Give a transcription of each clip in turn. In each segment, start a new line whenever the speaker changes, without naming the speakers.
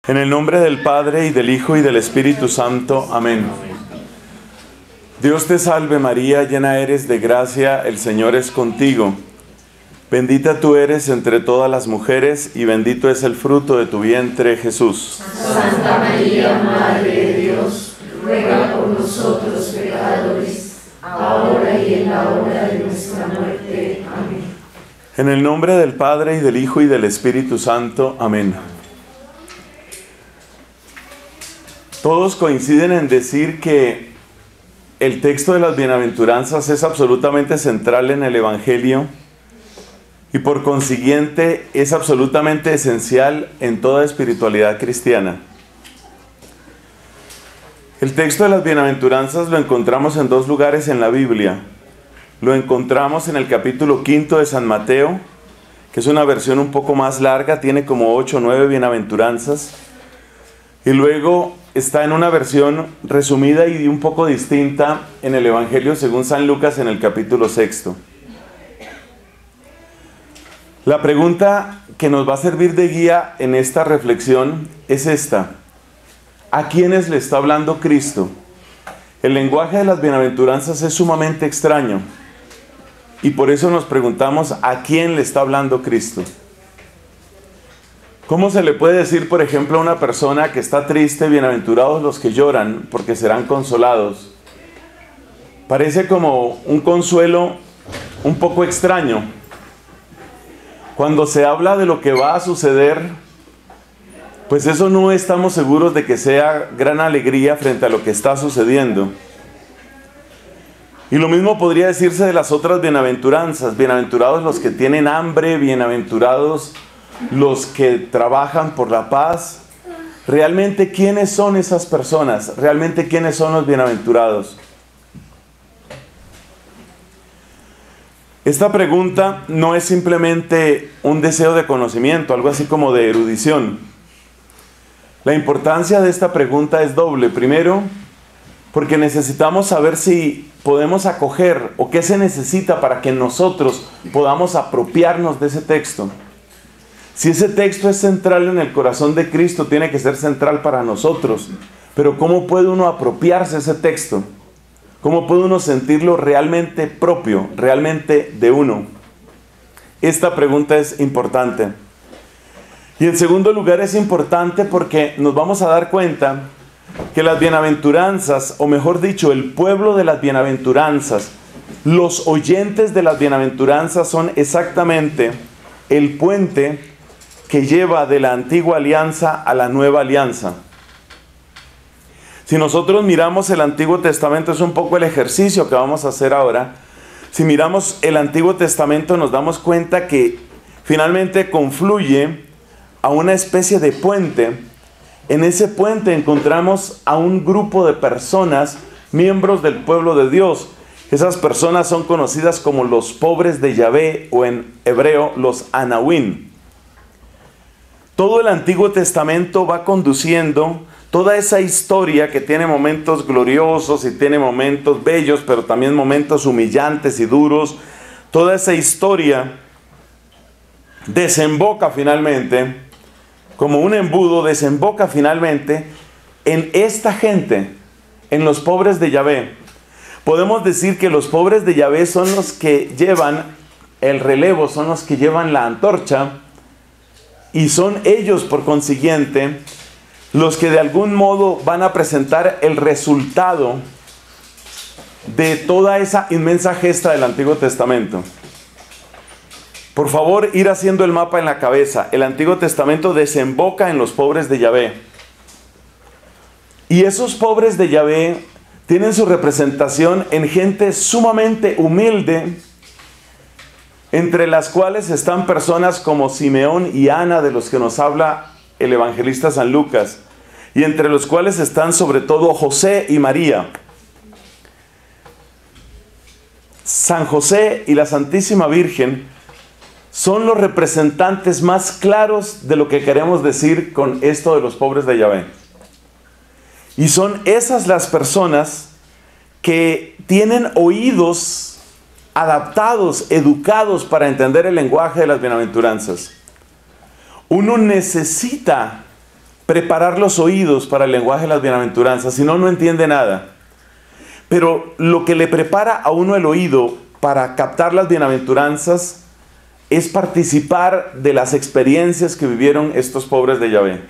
En el nombre del Padre, y del Hijo, y del Espíritu Santo. Amén. Dios te salve María, llena eres de gracia, el Señor es contigo. Bendita tú eres entre todas las mujeres, y bendito es el fruto de tu vientre, Jesús.
Santa María, Madre de Dios, ruega por nosotros pecadores, ahora y en la hora de nuestra muerte. Amén.
En el nombre del Padre, y del Hijo, y del Espíritu Santo. Amén. Todos coinciden en decir que el texto de las bienaventuranzas es absolutamente central en el Evangelio y por consiguiente es absolutamente esencial en toda espiritualidad cristiana. El texto de las bienaventuranzas lo encontramos en dos lugares en la Biblia. Lo encontramos en el capítulo 5 de San Mateo, que es una versión un poco más larga, tiene como 8 o 9 bienaventuranzas. Y luego está en una versión resumida y un poco distinta en el Evangelio según San Lucas en el capítulo 6. La pregunta que nos va a servir de guía en esta reflexión es esta: ¿a quiénes le está hablando Cristo? El lenguaje de las bienaventuranzas es sumamente extraño y por eso nos preguntamos ¿a quién le está hablando Cristo? ¿Cómo se le puede decir, por ejemplo, a una persona que está triste, bienaventurados los que lloran, porque serán consolados? Parece como un consuelo un poco extraño. Cuando se habla de lo que va a suceder, pues eso no estamos seguros de que sea gran alegría frente a lo que está sucediendo. Y lo mismo podría decirse de las otras bienaventuranzas. Bienaventurados los que tienen hambre, bienaventurados los que trabajan por la paz. ¿Realmente quiénes son esas personas? ¿Realmente quiénes son los bienaventurados? Esta pregunta no es simplemente un deseo de conocimiento, algo así como de erudición. La importancia de esta pregunta es doble. Primero, porque necesitamos saber si podemos acoger o qué se necesita para que nosotros podamos apropiarnos de ese texto. Si ese texto es central en el corazón de Cristo, tiene que ser central para nosotros. Pero ¿cómo puede uno apropiarse de ese texto? ¿Cómo puede uno sentirlo realmente propio, realmente de uno? Esta pregunta es importante. Y en segundo lugar es importante porque nos vamos a dar cuenta que las bienaventuranzas, o mejor dicho, el pueblo de las bienaventuranzas, los oyentes de las bienaventuranzas son exactamente el puente que lleva de la antigua alianza a la nueva alianza. Si nosotros miramos el Antiguo Testamento, es un poco el ejercicio que vamos a hacer ahora. Si miramos el Antiguo Testamento, nos damos cuenta que finalmente confluye a una especie de puente. En ese puente encontramos a un grupo de personas, miembros del pueblo de Dios. Esas personas son conocidas como los pobres de Yahvé, o en hebreo, los Anahuim. Todo el Antiguo Testamento va conduciendo toda esa historia que tiene momentos gloriosos y tiene momentos bellos, pero también momentos humillantes y duros. Toda esa historia desemboca finalmente, como un embudo, desemboca finalmente en esta gente, en los pobres de Yahvé. Podemos decir que los pobres de Yahvé son los que llevan el relevo, son los que llevan la antorcha, y son ellos, por consiguiente, los que de algún modo van a presentar el resultado de toda esa inmensa gesta del Antiguo Testamento. Por favor, ir haciendo el mapa en la cabeza. El Antiguo Testamento desemboca en los pobres de Yahvé. Y esos pobres de Yahvé tienen su representación en gente sumamente humilde, entre las cuales están personas como Simeón y Ana, de los que nos habla el evangelista San Lucas, y entre los cuales están sobre todo José y María. San José y la Santísima Virgen son los representantes más claros de lo que queremos decir con esto de los pobres de Yahvé. Y son esas las personas que tienen oídos adaptados, educados para entender el lenguaje de las bienaventuranzas. Uno necesita preparar los oídos para el lenguaje de las bienaventuranzas, si no, no entiende nada. Pero lo que le prepara a uno el oído para captar las bienaventuranzas es participar de las experiencias que vivieron estos pobres de Yahvé.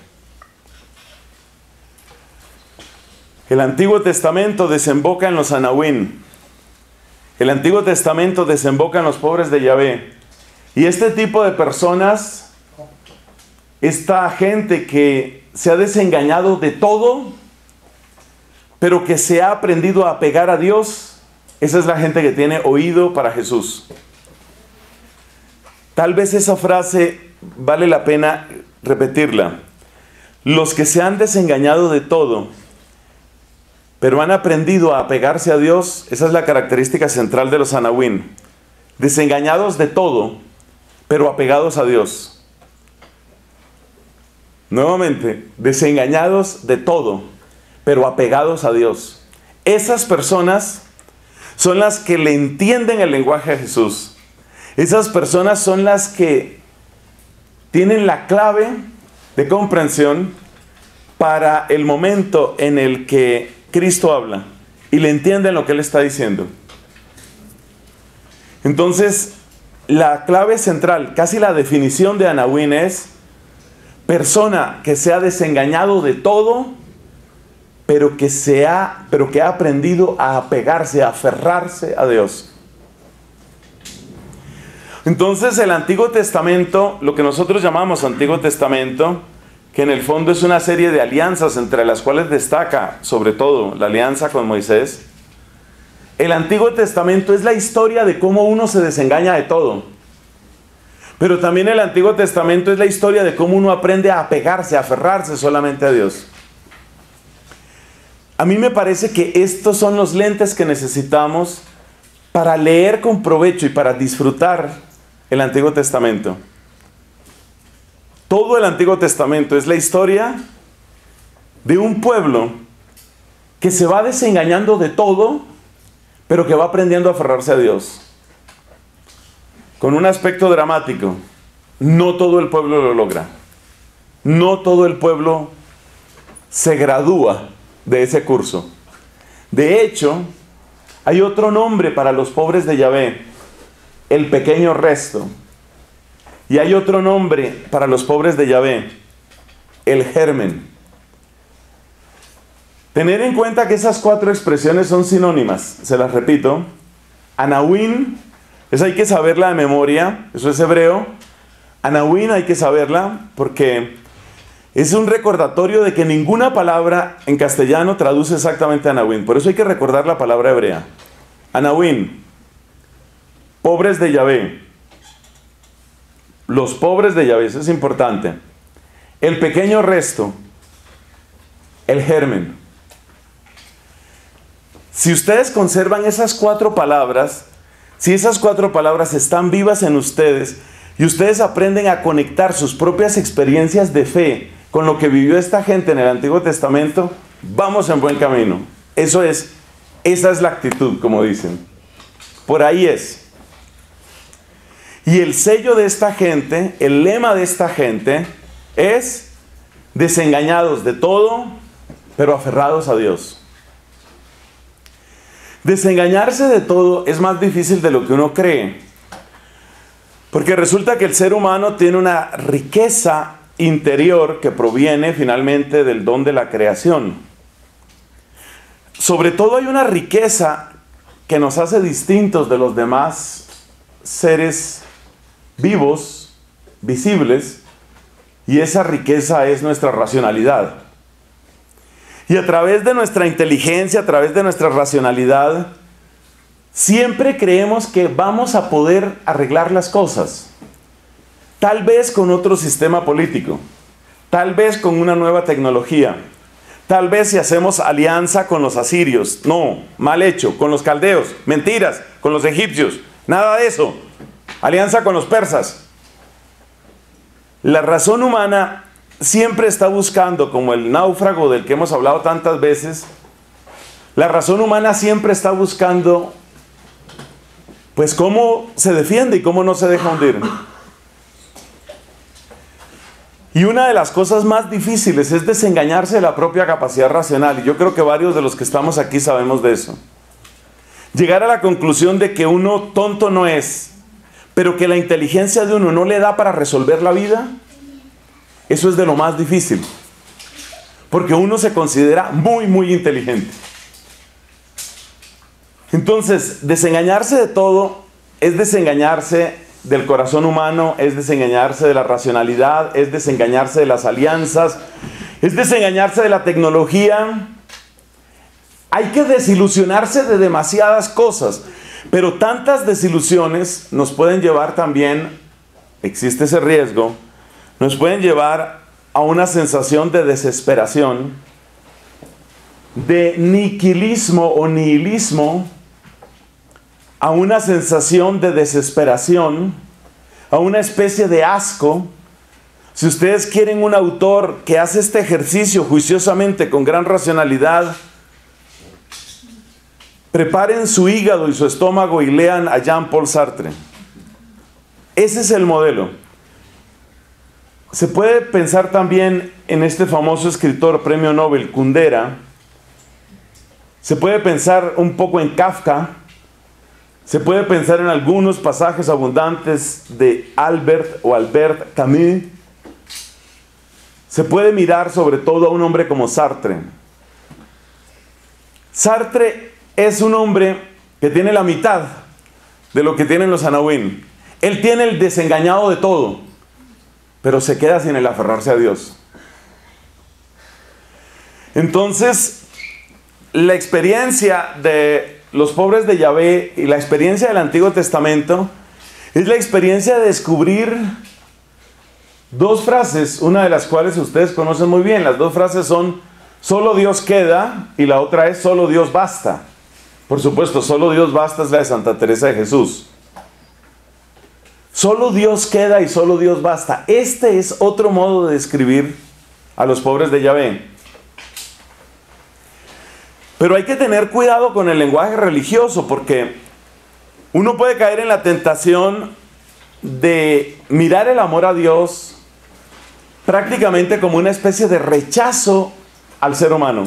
El Antiguo Testamento desemboca en los Anahuín. El Antiguo Testamento desemboca en los pobres de Yahvé. Y este tipo de personas, esta gente que se ha desengañado de todo, pero que se ha aprendido a apegar a Dios, esa es la gente que tiene oído para Jesús. Tal vez esa frase vale la pena repetirla. Los que se han desengañado de todo, pero han aprendido a apegarse a Dios, esa es la característica central de los Anahuín. Desengañados de todo, pero apegados a Dios. Nuevamente, desengañados de todo, pero apegados a Dios. Esas personas son las que le entienden el lenguaje a Jesús. Esas personas son las que tienen la clave de comprensión para el momento en el que Cristo habla y le entienden lo que Él está diciendo. Entonces, la clave central, casi la definición de Anahuín es persona que se ha desengañado de todo, pero que ha aprendido a apegarse, a aferrarse a Dios. Entonces, el Antiguo Testamento, lo que nosotros llamamos Antiguo Testamento, que en el fondo es una serie de alianzas entre las cuales destaca sobre todo la alianza con Moisés. El Antiguo Testamento es la historia de cómo uno se desengaña de todo. Pero también el Antiguo Testamento es la historia de cómo uno aprende a apegarse, a aferrarse solamente a Dios. A mí me parece que estos son los lentes que necesitamos para leer con provecho y para disfrutar el Antiguo Testamento. Todo el Antiguo Testamento es la historia de un pueblo que se va desengañando de todo, pero que va aprendiendo a aferrarse a Dios. Con un aspecto dramático, no todo el pueblo lo logra. No todo el pueblo se gradúa de ese curso. De hecho, hay otro nombre para los pobres de Yahvé, el pequeño resto. Y hay otro nombre para los pobres de Yahvé, el germen. Tener en cuenta que esas cuatro expresiones son sinónimas, se las repito. Anahuín, esa hay que saberla de memoria, eso es hebreo. Anahuín hay que saberla porque es un recordatorio de que ninguna palabra en castellano traduce exactamente a Anahuín. Por eso hay que recordar la palabra hebrea. Anahuín, pobres de Yahvé. Los pobres de Yahvé, eso es importante. El pequeño resto, el germen. Si ustedes conservan esas cuatro palabras, si esas cuatro palabras están vivas en ustedes y ustedes aprenden a conectar sus propias experiencias de fe con lo que vivió esta gente en el Antiguo Testamento, vamos en buen camino. Esa es la actitud, como dicen. Por ahí es. Y el sello de esta gente, el lema de esta gente es desengañados de todo, pero aferrados a Dios. Desengañarse de todo es más difícil de lo que uno cree. Porque resulta que el ser humano tiene una riqueza interior que proviene finalmente del don de la creación. Sobre todo hay una riqueza que nos hace distintos de los demás seres vivos, visibles, y esa riqueza es nuestra racionalidad. Y a través de nuestra inteligencia, a través de nuestra racionalidad, siempre creemos que vamos a poder arreglar las cosas. Tal vez con otro sistema político, tal vez con una nueva tecnología, tal vez si hacemos alianza con los asirios, no, mal hecho, con los caldeos, mentiras, con los egipcios, nada de eso. Alianza con los persas. La razón humana siempre está buscando, como el náufrago del que hemos hablado tantas veces, la razón humana siempre está buscando, pues, cómo se defiende y cómo no se deja hundir. Y una de las cosas más difíciles es desengañarse de la propia capacidad racional. Y yo creo que varios de los que estamos aquí sabemos de eso. Llegar a la conclusión de que uno tonto no es, pero que la inteligencia de uno no le da para resolver la vida, eso es de lo más difícil. Porque uno se considera muy, muy inteligente. Entonces, desengañarse de todo es desengañarse del corazón humano, es desengañarse de la racionalidad, es desengañarse de las alianzas, es desengañarse de la tecnología. Hay que desilusionarse de demasiadas cosas, pero tantas desilusiones nos pueden llevar también, existe ese riesgo, nos pueden llevar a una sensación de desesperación, de niquilismo o nihilismo, a una sensación de desesperación, a una especie de asco. Si ustedes quieren un autor que hace este ejercicio juiciosamente, con gran racionalidad, preparen su hígado y su estómago y lean a Jean-Paul Sartre. Ese es el modelo. Se puede pensar también en este famoso escritor premio Nobel, Kundera. Se puede pensar un poco en Kafka. Se puede pensar en algunos pasajes abundantes de Albert Camus. Se puede mirar sobre todo a un hombre como Sartre. Sartre es un hombre que tiene la mitad de lo que tienen los Anawim. Él tiene el desengañado de todo, pero se queda sin el aferrarse a Dios. Entonces, la experiencia de los pobres de Yahvé y la experiencia del Antiguo Testamento es la experiencia de descubrir dos frases, una de las cuales ustedes conocen muy bien. Las dos frases son: solo Dios queda, y la otra es: solo Dios basta. Por supuesto, solo Dios basta es la de Santa Teresa de Jesús. Solo Dios queda y solo Dios basta. Este es otro modo de describir a los pobres de Yahvé. Pero hay que tener cuidado con el lenguaje religioso, porque uno puede caer en la tentación de mirar el amor a Dios prácticamente como una especie de rechazo al ser humano.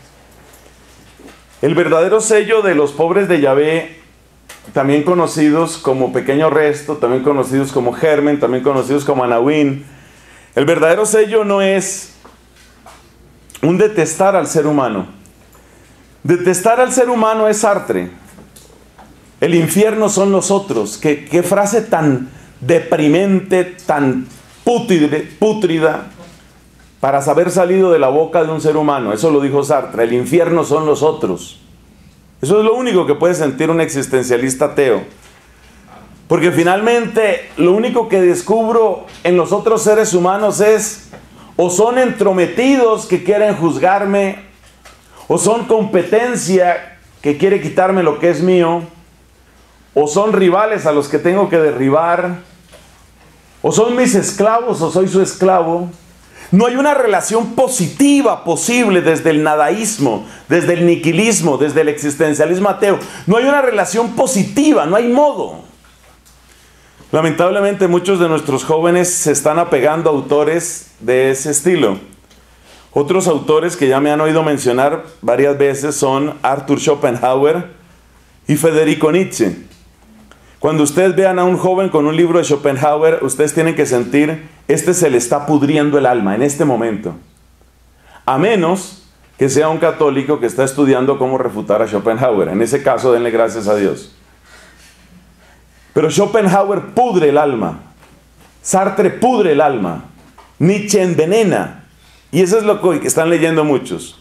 El verdadero sello de los pobres de Yahvé, también conocidos como Pequeño Resto, también conocidos como Germen, también conocidos como Anawim, el verdadero sello no es un detestar al ser humano. Detestar al ser humano es Sartre. El infierno son los otros. Qué frase tan deprimente, tan pútrida para haber salido de la boca de un ser humano. Eso lo dijo Sartre. El infierno son los otros. Eso es lo único que puede sentir un existencialista ateo. Porque finalmente lo único que descubro en los otros seres humanos es: o son entrometidos que quieren juzgarme, o son competencia que quiere quitarme lo que es mío, o son rivales a los que tengo que derribar, o son mis esclavos o soy su esclavo. No hay una relación positiva posible desde el nadaísmo, desde el niquilismo, desde el existencialismo ateo. No hay una relación positiva, no hay modo. Lamentablemente muchos de nuestros jóvenes se están apegando a autores de ese estilo. Otros autores que ya me han oído mencionar varias veces son Arthur Schopenhauer y Federico Nietzsche. Cuando ustedes vean a un joven con un libro de Schopenhauer, ustedes tienen que sentir: este se le está pudriendo el alma en este momento. A menos que sea un católico que está estudiando cómo refutar a Schopenhauer. En ese caso, denle gracias a Dios. Pero Schopenhauer pudre el alma. Sartre pudre el alma. Nietzsche envenena. Y eso es lo que están leyendo muchos.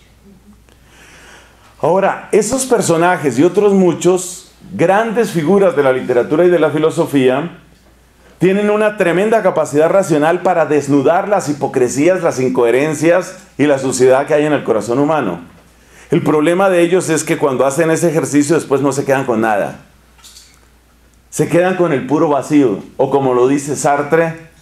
Ahora, esos personajes y otros muchos, grandes figuras de la literatura y de la filosofía, tienen una tremenda capacidad racional para desnudar las hipocresías, las incoherencias y la suciedad que hay en el corazón humano. El problema de ellos es que cuando hacen ese ejercicio después no se quedan con nada. Se quedan con el puro vacío, o como lo dice Sartre,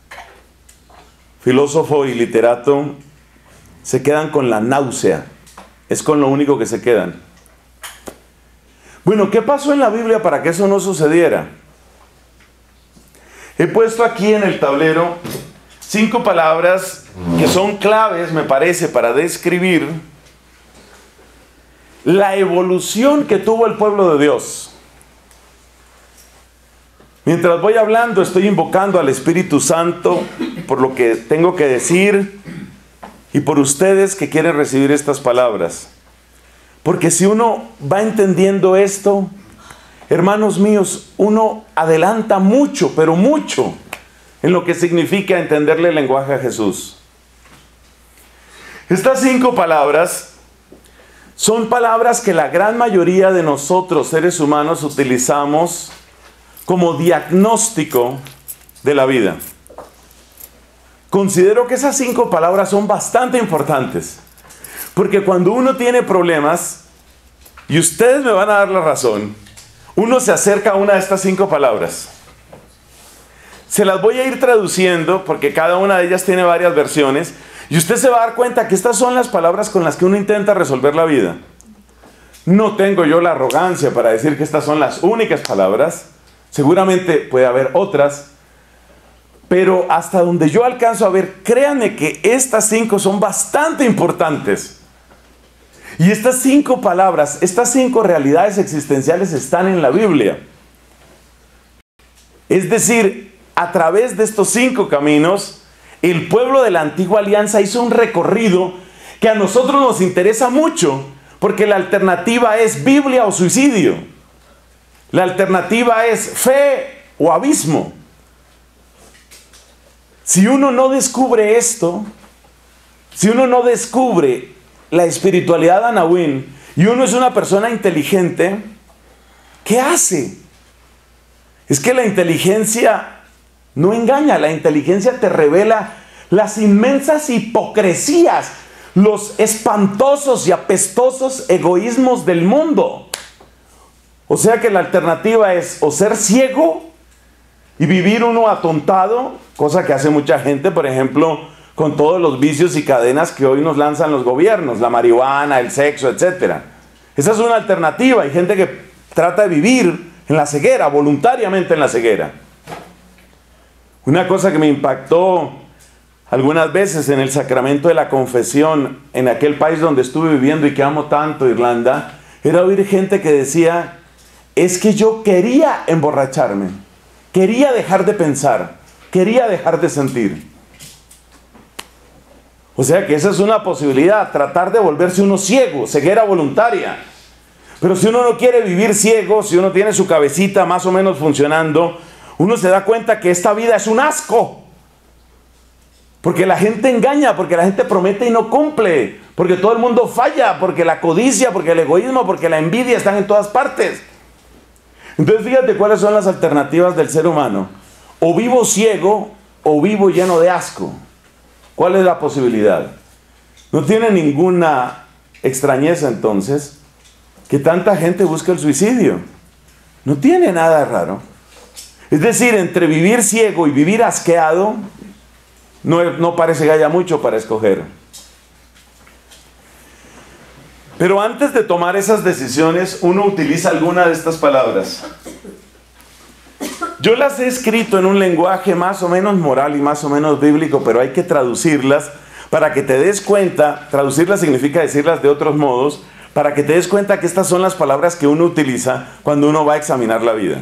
filósofo y literato, se quedan con la náusea. Es con lo único que se quedan. Bueno, ¿qué pasó en la Biblia para que eso no sucediera? He puesto aquí en el tablero 5 palabras que son claves, me parece, para describir la evolución que tuvo el pueblo de Dios. Mientras voy hablando, estoy invocando al Espíritu Santo por lo que tengo que decir y por ustedes que quieren recibir estas palabras. Porque si uno va entendiendo esto, hermanos míos, uno adelanta mucho, pero mucho, en lo que significa entenderle el lenguaje a Jesús. Estas 5 palabras son palabras que la gran mayoría de nosotros, seres humanos, utilizamos como diagnóstico de la vida. Considero que esas 5 palabras son bastante importantes, porque cuando uno tiene problemas, y ustedes me van a dar la razón, uno se acerca a una de estas 5 palabras. Se las voy a ir traduciendo, porque cada una de ellas tiene varias versiones, y usted se va a dar cuenta que estas son las palabras con las que uno intenta resolver la vida. No tengo yo la arrogancia para decir que estas son las únicas palabras. Seguramente puede haber otras, pero hasta donde yo alcanzo a ver, créanme que estas 5 son bastante importantes. Y estas 5 palabras, estas 5 realidades existenciales están en la Biblia. Es decir, a través de estos 5 caminos, el pueblo de la antigua alianza hizo un recorrido que a nosotros nos interesa mucho, porque la alternativa es Biblia o suicidio. La alternativa es fe o abismo. Si uno no descubre esto, si uno no descubre la espiritualidad Anawin, y uno es una persona inteligente, ¿qué hace? Es que la inteligencia no engaña, la inteligencia te revela las inmensas hipocresías, los espantosos y apestosos egoísmos del mundo. O sea que la alternativa es o ser ciego y vivir uno atontado, cosa que hace mucha gente, por ejemplo, con todos los vicios y cadenas que hoy nos lanzan los gobiernos, la marihuana, el sexo, etc. Esa es una alternativa. Hay gente que trata de vivir en la ceguera, voluntariamente en la ceguera. Una cosa que me impactó algunas veces en el sacramento de la confesión, en aquel país donde estuve viviendo y que amo tanto, Irlanda, era oír gente que decía: es que yo quería emborracharme, quería dejar de pensar, quería dejar de sentir. O sea que esa es una posibilidad, tratar de volverse uno ciego, ceguera voluntaria. Pero si uno no quiere vivir ciego, si uno tiene su cabecita más o menos funcionando, uno se da cuenta que esta vida es un asco. Porque la gente engaña, porque la gente promete y no cumple, porque todo el mundo falla, porque la codicia, porque el egoísmo, porque la envidia están en todas partes. Entonces fíjate cuáles son las alternativas del ser humano. O vivo ciego o vivo lleno de asco. ¿Cuál es la posibilidad? No tiene ninguna extrañeza entonces que tanta gente busque el suicidio. No tiene nada raro. Es decir, entre vivir ciego y vivir asqueado, no parece que haya mucho para escoger. Pero antes de tomar esas decisiones, uno utiliza alguna de estas palabras. Yo las he escrito en un lenguaje más o menos moral y más o menos bíblico, pero hay que traducirlas para que te des cuenta. Traducirlas significa decirlas de otros modos, para que te des cuenta que estas son las palabras que uno utiliza cuando uno va a examinar la vida.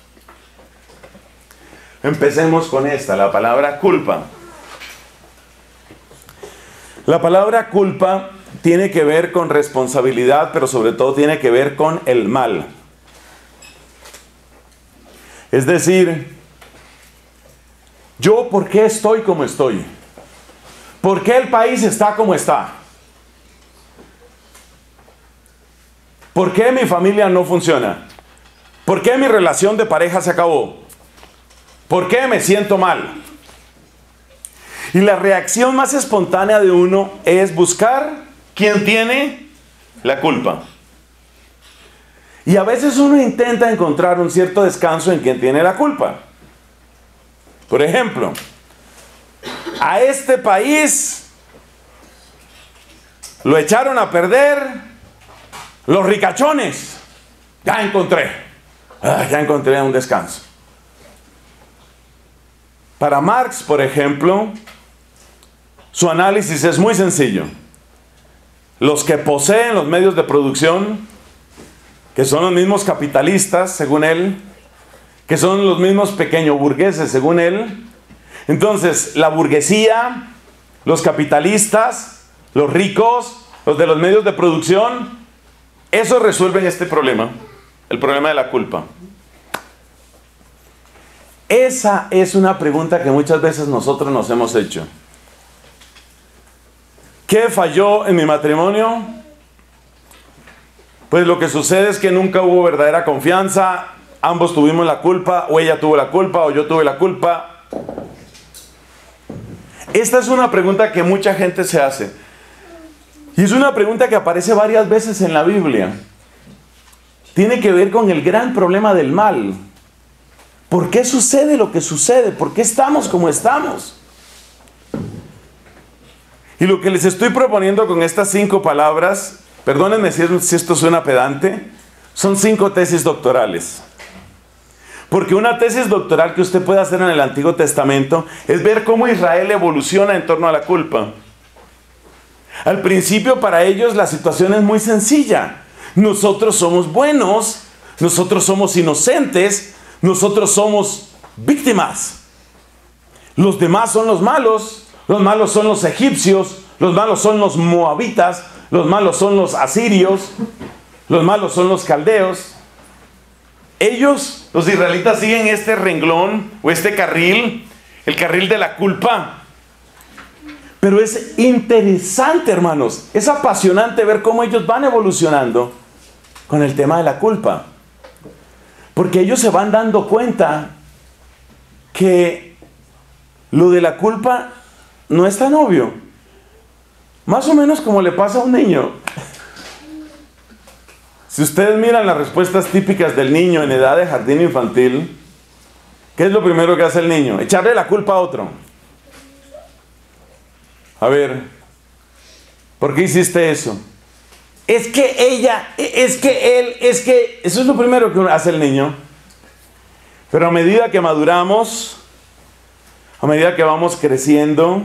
Empecemos con esta, la palabra culpa. La palabra culpa tiene que ver con responsabilidad, pero sobre todo tiene que ver con el mal. Es decir, ¿yo por qué estoy como estoy? ¿Por qué el país está como está? ¿Por qué mi familia no funciona? ¿Por qué mi relación de pareja se acabó? ¿Por qué me siento mal? Y la reacción más espontánea de uno es buscar quién tiene la culpa. Y a veces uno intenta encontrar un cierto descanso en quien tiene la culpa. Por ejemplo, a este país lo echaron a perder los ricachones. Ya encontré un descanso. Para Marx, por ejemplo, Su análisis es muy sencillo. Los que poseen los medios de producción, que son los mismos capitalistas, según él, que son los mismos pequeños burgueses, según él. Entonces, la burguesía, los capitalistas, los ricos, los de los medios de producción, esos resuelven este problema, el problema de la culpa. Esa es una pregunta que muchas veces nosotros nos hemos hecho. ¿Qué falló en mi matrimonio? Pues lo que sucede es que nunca hubo verdadera confianza. Ambos tuvimos la culpa, o ella tuvo la culpa, o yo tuve la culpa. Esta es una pregunta que mucha gente se hace. Y es una pregunta que aparece varias veces en la Biblia. Tiene que ver con el gran problema del mal. ¿Por qué sucede lo que sucede? ¿Por qué estamos como estamos? Y lo que les estoy proponiendo con estas 5 palabras, perdónenme si esto suena pedante, son 5 tesis doctorales. Porque una tesis doctoral que usted puede hacer en el Antiguo Testamento es ver cómo Israel evoluciona en torno a la culpa. Al principio para ellos la situación es muy sencilla. Nosotros somos buenos, nosotros somos inocentes, nosotros somos víctimas. Los demás son los malos son los egipcios, los malos son los moabitas, los malos son los asirios, los malos son los caldeos. Ellos, los israelitas, siguen este renglón o este carril, el carril de la culpa. Pero es interesante, hermanos, es apasionante ver cómo ellos van evolucionando con el tema de la culpa. Porque ellos se van dando cuenta que lo de la culpa no es tan obvio. Más o menos como le pasa a un niño. Si ustedes miran las respuestas típicas del niño en edad de jardín infantil, ¿qué es lo primero que hace el niño? Echarle la culpa a otro. A ver, ¿por qué hiciste eso? Es que ella, es que él, es que... Eso es lo primero que hace el niño. Pero a medida que maduramos, a medida que vamos creciendo,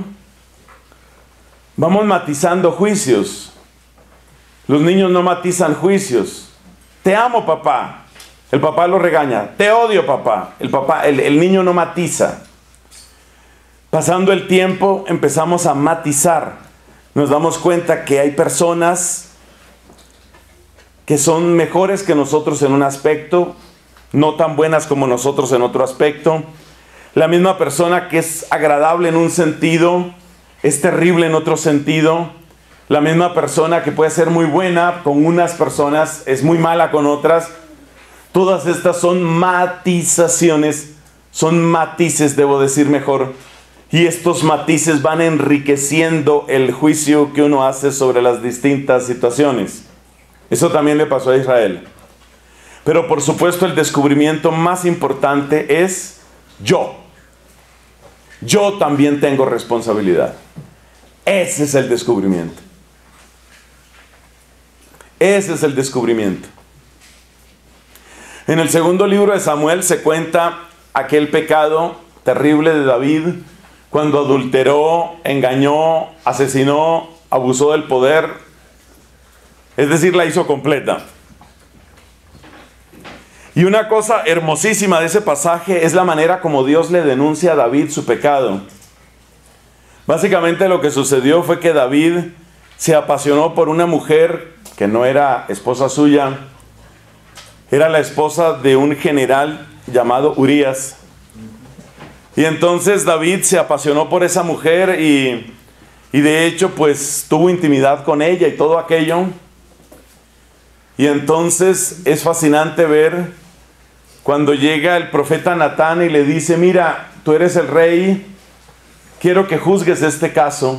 vamos matizando juicios. Los niños no matizan juicios. Te amo, papá. El papá lo regaña. Te odio, papá. El niño no matiza. Pasando el tiempo, empezamos a matizar. Nos damos cuenta que hay personas que son mejores que nosotros en un aspecto, no tan buenas como nosotros en otro aspecto. La misma persona que es agradable en un sentido, es terrible en otro sentido. La misma persona que puede ser muy buena con unas personas, es muy mala con otras. Todas estas son matizaciones, son matices, debo decir mejor. Y estos matices van enriqueciendo el juicio que uno hace sobre las distintas situaciones. Eso también le pasó a Israel. Pero por supuesto el descubrimiento más importante es yo. Yo también tengo responsabilidad. Ese es el descubrimiento. Ese es el descubrimiento. En el segundo libro de Samuel se cuenta aquel pecado terrible de David cuando adulteró, engañó, asesinó, abusó del poder. Es decir, la hizo completa. Y una cosa hermosísima de ese pasaje es la manera como Dios le denuncia a David su pecado. Básicamente lo que sucedió fue que David se apasionó por una mujer que no era esposa suya, era la esposa de un general llamado Urías. Y entonces David se apasionó por esa mujer y de hecho pues tuvo intimidad con ella y todo aquello. Y entonces es fascinante ver cuando llega el profeta Natán y le dice: mira, tú eres el rey, quiero que juzgues este caso.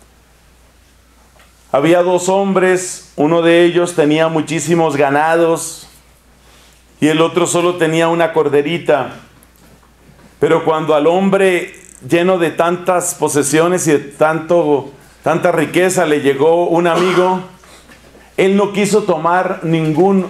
Había 2 hombres, uno de ellos tenía muchísimos ganados y el otro solo tenía una corderita. Pero cuando al hombre lleno de tantas posesiones y de tanta riqueza le llegó un amigo, él no quiso tomar ningún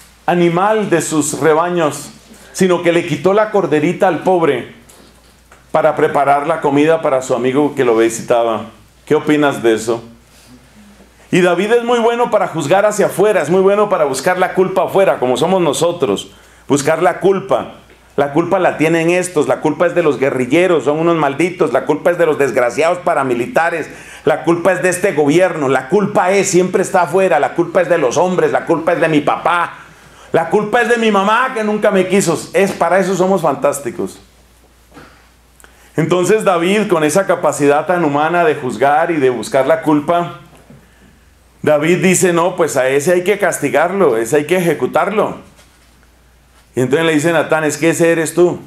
animal de sus rebaños, sino que le quitó la corderita al pobre para preparar la comida para su amigo que lo visitaba. ¿Qué opinas de eso? Y David es muy bueno para juzgar hacia afuera, es muy bueno para buscar la culpa afuera, como somos nosotros. Buscar la culpa. La culpa la tienen estos, la culpa es de los guerrilleros, son unos malditos, la culpa es de los desgraciados paramilitares, la culpa es de este gobierno, la culpa siempre está afuera, la culpa es de los hombres, la culpa es de mi papá, la culpa es de mi mamá que nunca me quiso. Para eso somos fantásticos. Entonces David, con esa capacidad tan humana de juzgar y de buscar la culpa, David dice, no, pues a ese hay que castigarlo, ese hay que ejecutarlo. Y entonces le dice Natán, es que ese eres tú.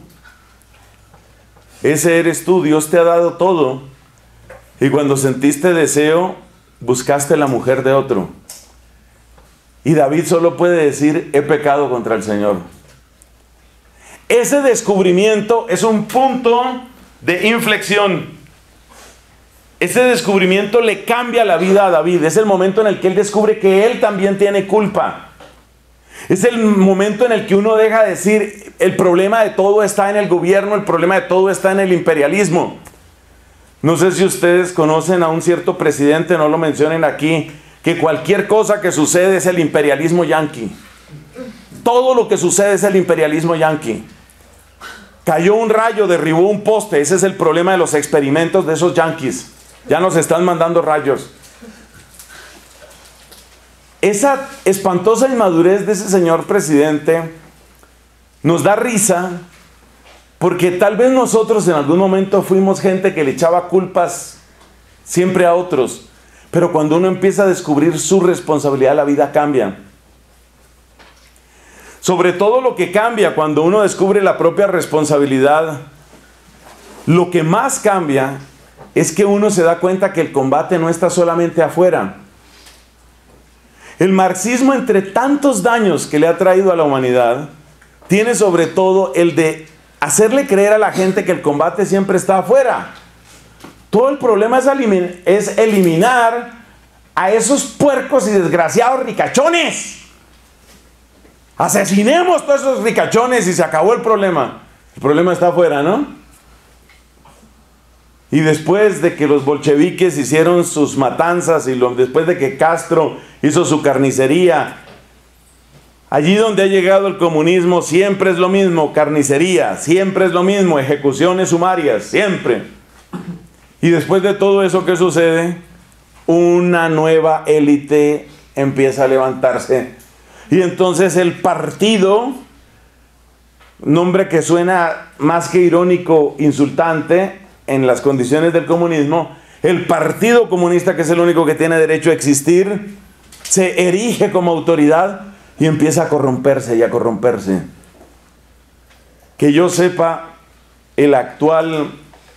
Ese eres tú, Dios te ha dado todo. Y cuando sentiste deseo, buscaste la mujer de otro. Y David solo puede decir, he pecado contra el Señor. Ese descubrimiento es un punto de inflexión. Ese descubrimiento le cambia la vida a David. Es el momento en el que él descubre que él también tiene culpa. Es el momento en el que uno deja de decir, el problema de todo está en el gobierno, el problema de todo está en el imperialismo. No sé si ustedes conocen a un cierto presidente, no lo mencionen aquí, que cualquier cosa que sucede es el imperialismo yanqui. Todo lo que sucede es el imperialismo yanqui. Cayó un rayo, derribó un poste, ese es el problema de los experimentos de esos yanquis. Ya nos están mandando rayos. Esa espantosa inmadurez de ese señor presidente nos da risa porque tal vez nosotros en algún momento fuimos gente que le echaba culpas siempre a otros, pero cuando uno empieza a descubrir su responsabilidad, la vida cambia. Sobre todo lo que cambia cuando uno descubre la propia responsabilidad, lo que más cambia es que uno se da cuenta que el combate no está solamente afuera. El marxismo, entre tantos daños que le ha traído a la humanidad, tiene sobre todo el de hacerle creer a la gente que el combate siempre está afuera. Todo el problema es eliminar a esos puercos y desgraciados ricachones. Asesinemos todos esos ricachones y se acabó el problema. El problema está afuera, ¿no? Y después de que los bolcheviques hicieron sus matanzas y después de que Castro hizo su carnicería, allí donde ha llegado el comunismo siempre es lo mismo, carnicería, siempre es lo mismo, ejecuciones sumarias, siempre. Y después de todo eso, ¿qué sucede? Una nueva élite empieza a levantarse. Y entonces el partido, nombre que suena más que irónico, insultante, en las condiciones del comunismo, el Partido Comunista, que es el único que tiene derecho a existir, se erige como autoridad y empieza a corromperse y a corromperse. Que yo sepa, el actual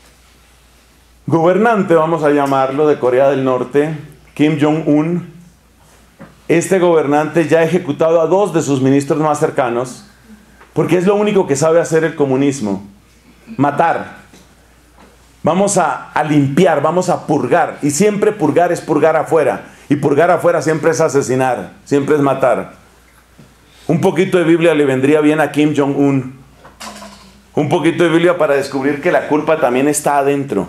gobernante, vamos a llamarlo, de Corea del Norte, Kim Jong-un, este gobernante ya ha ejecutado a 2 de sus ministros más cercanos, porque es lo único que sabe hacer el comunismo: matar. Vamos a limpiar, vamos a purgar. Y siempre purgar es purgar afuera. Y purgar afuera siempre es asesinar, siempre es matar. Un poquito de Biblia le vendría bien a Kim Jong-un. Un poquito de Biblia para descubrir que la culpa también está adentro.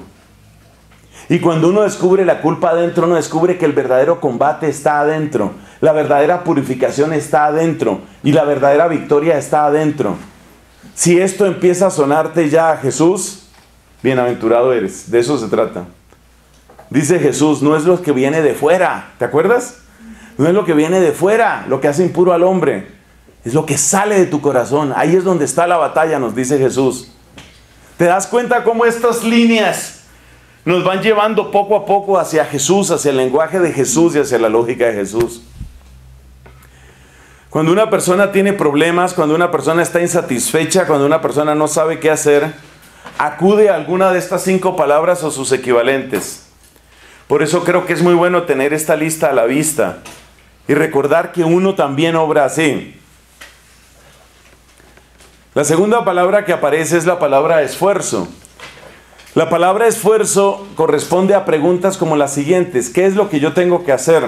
Y cuando uno descubre la culpa adentro, uno descubre que el verdadero combate está adentro. La verdadera purificación está adentro. Y la verdadera victoria está adentro. Si esto empieza a sonarte ya a Jesús, bienaventurado eres. De eso se trata. Dice Jesús, no es lo que viene de fuera. ¿Te acuerdas? No es lo que viene de fuera, lo que hace impuro al hombre. Es lo que sale de tu corazón. Ahí es donde está la batalla, nos dice Jesús. ¿Te das cuenta cómo estas líneas nos van llevando poco a poco hacia Jesús, hacia el lenguaje de Jesús y hacia la lógica de Jesús? Cuando una persona tiene problemas, cuando una persona está insatisfecha, cuando una persona no sabe qué hacer, acude a alguna de estas 5 palabras o sus equivalentes. Por eso creo que es muy bueno tener esta lista a la vista y recordar que uno también obra así. La segunda palabra que aparece es la palabra esfuerzo. La palabra esfuerzo corresponde a preguntas como las siguientes: ¿qué es lo que yo tengo que hacer?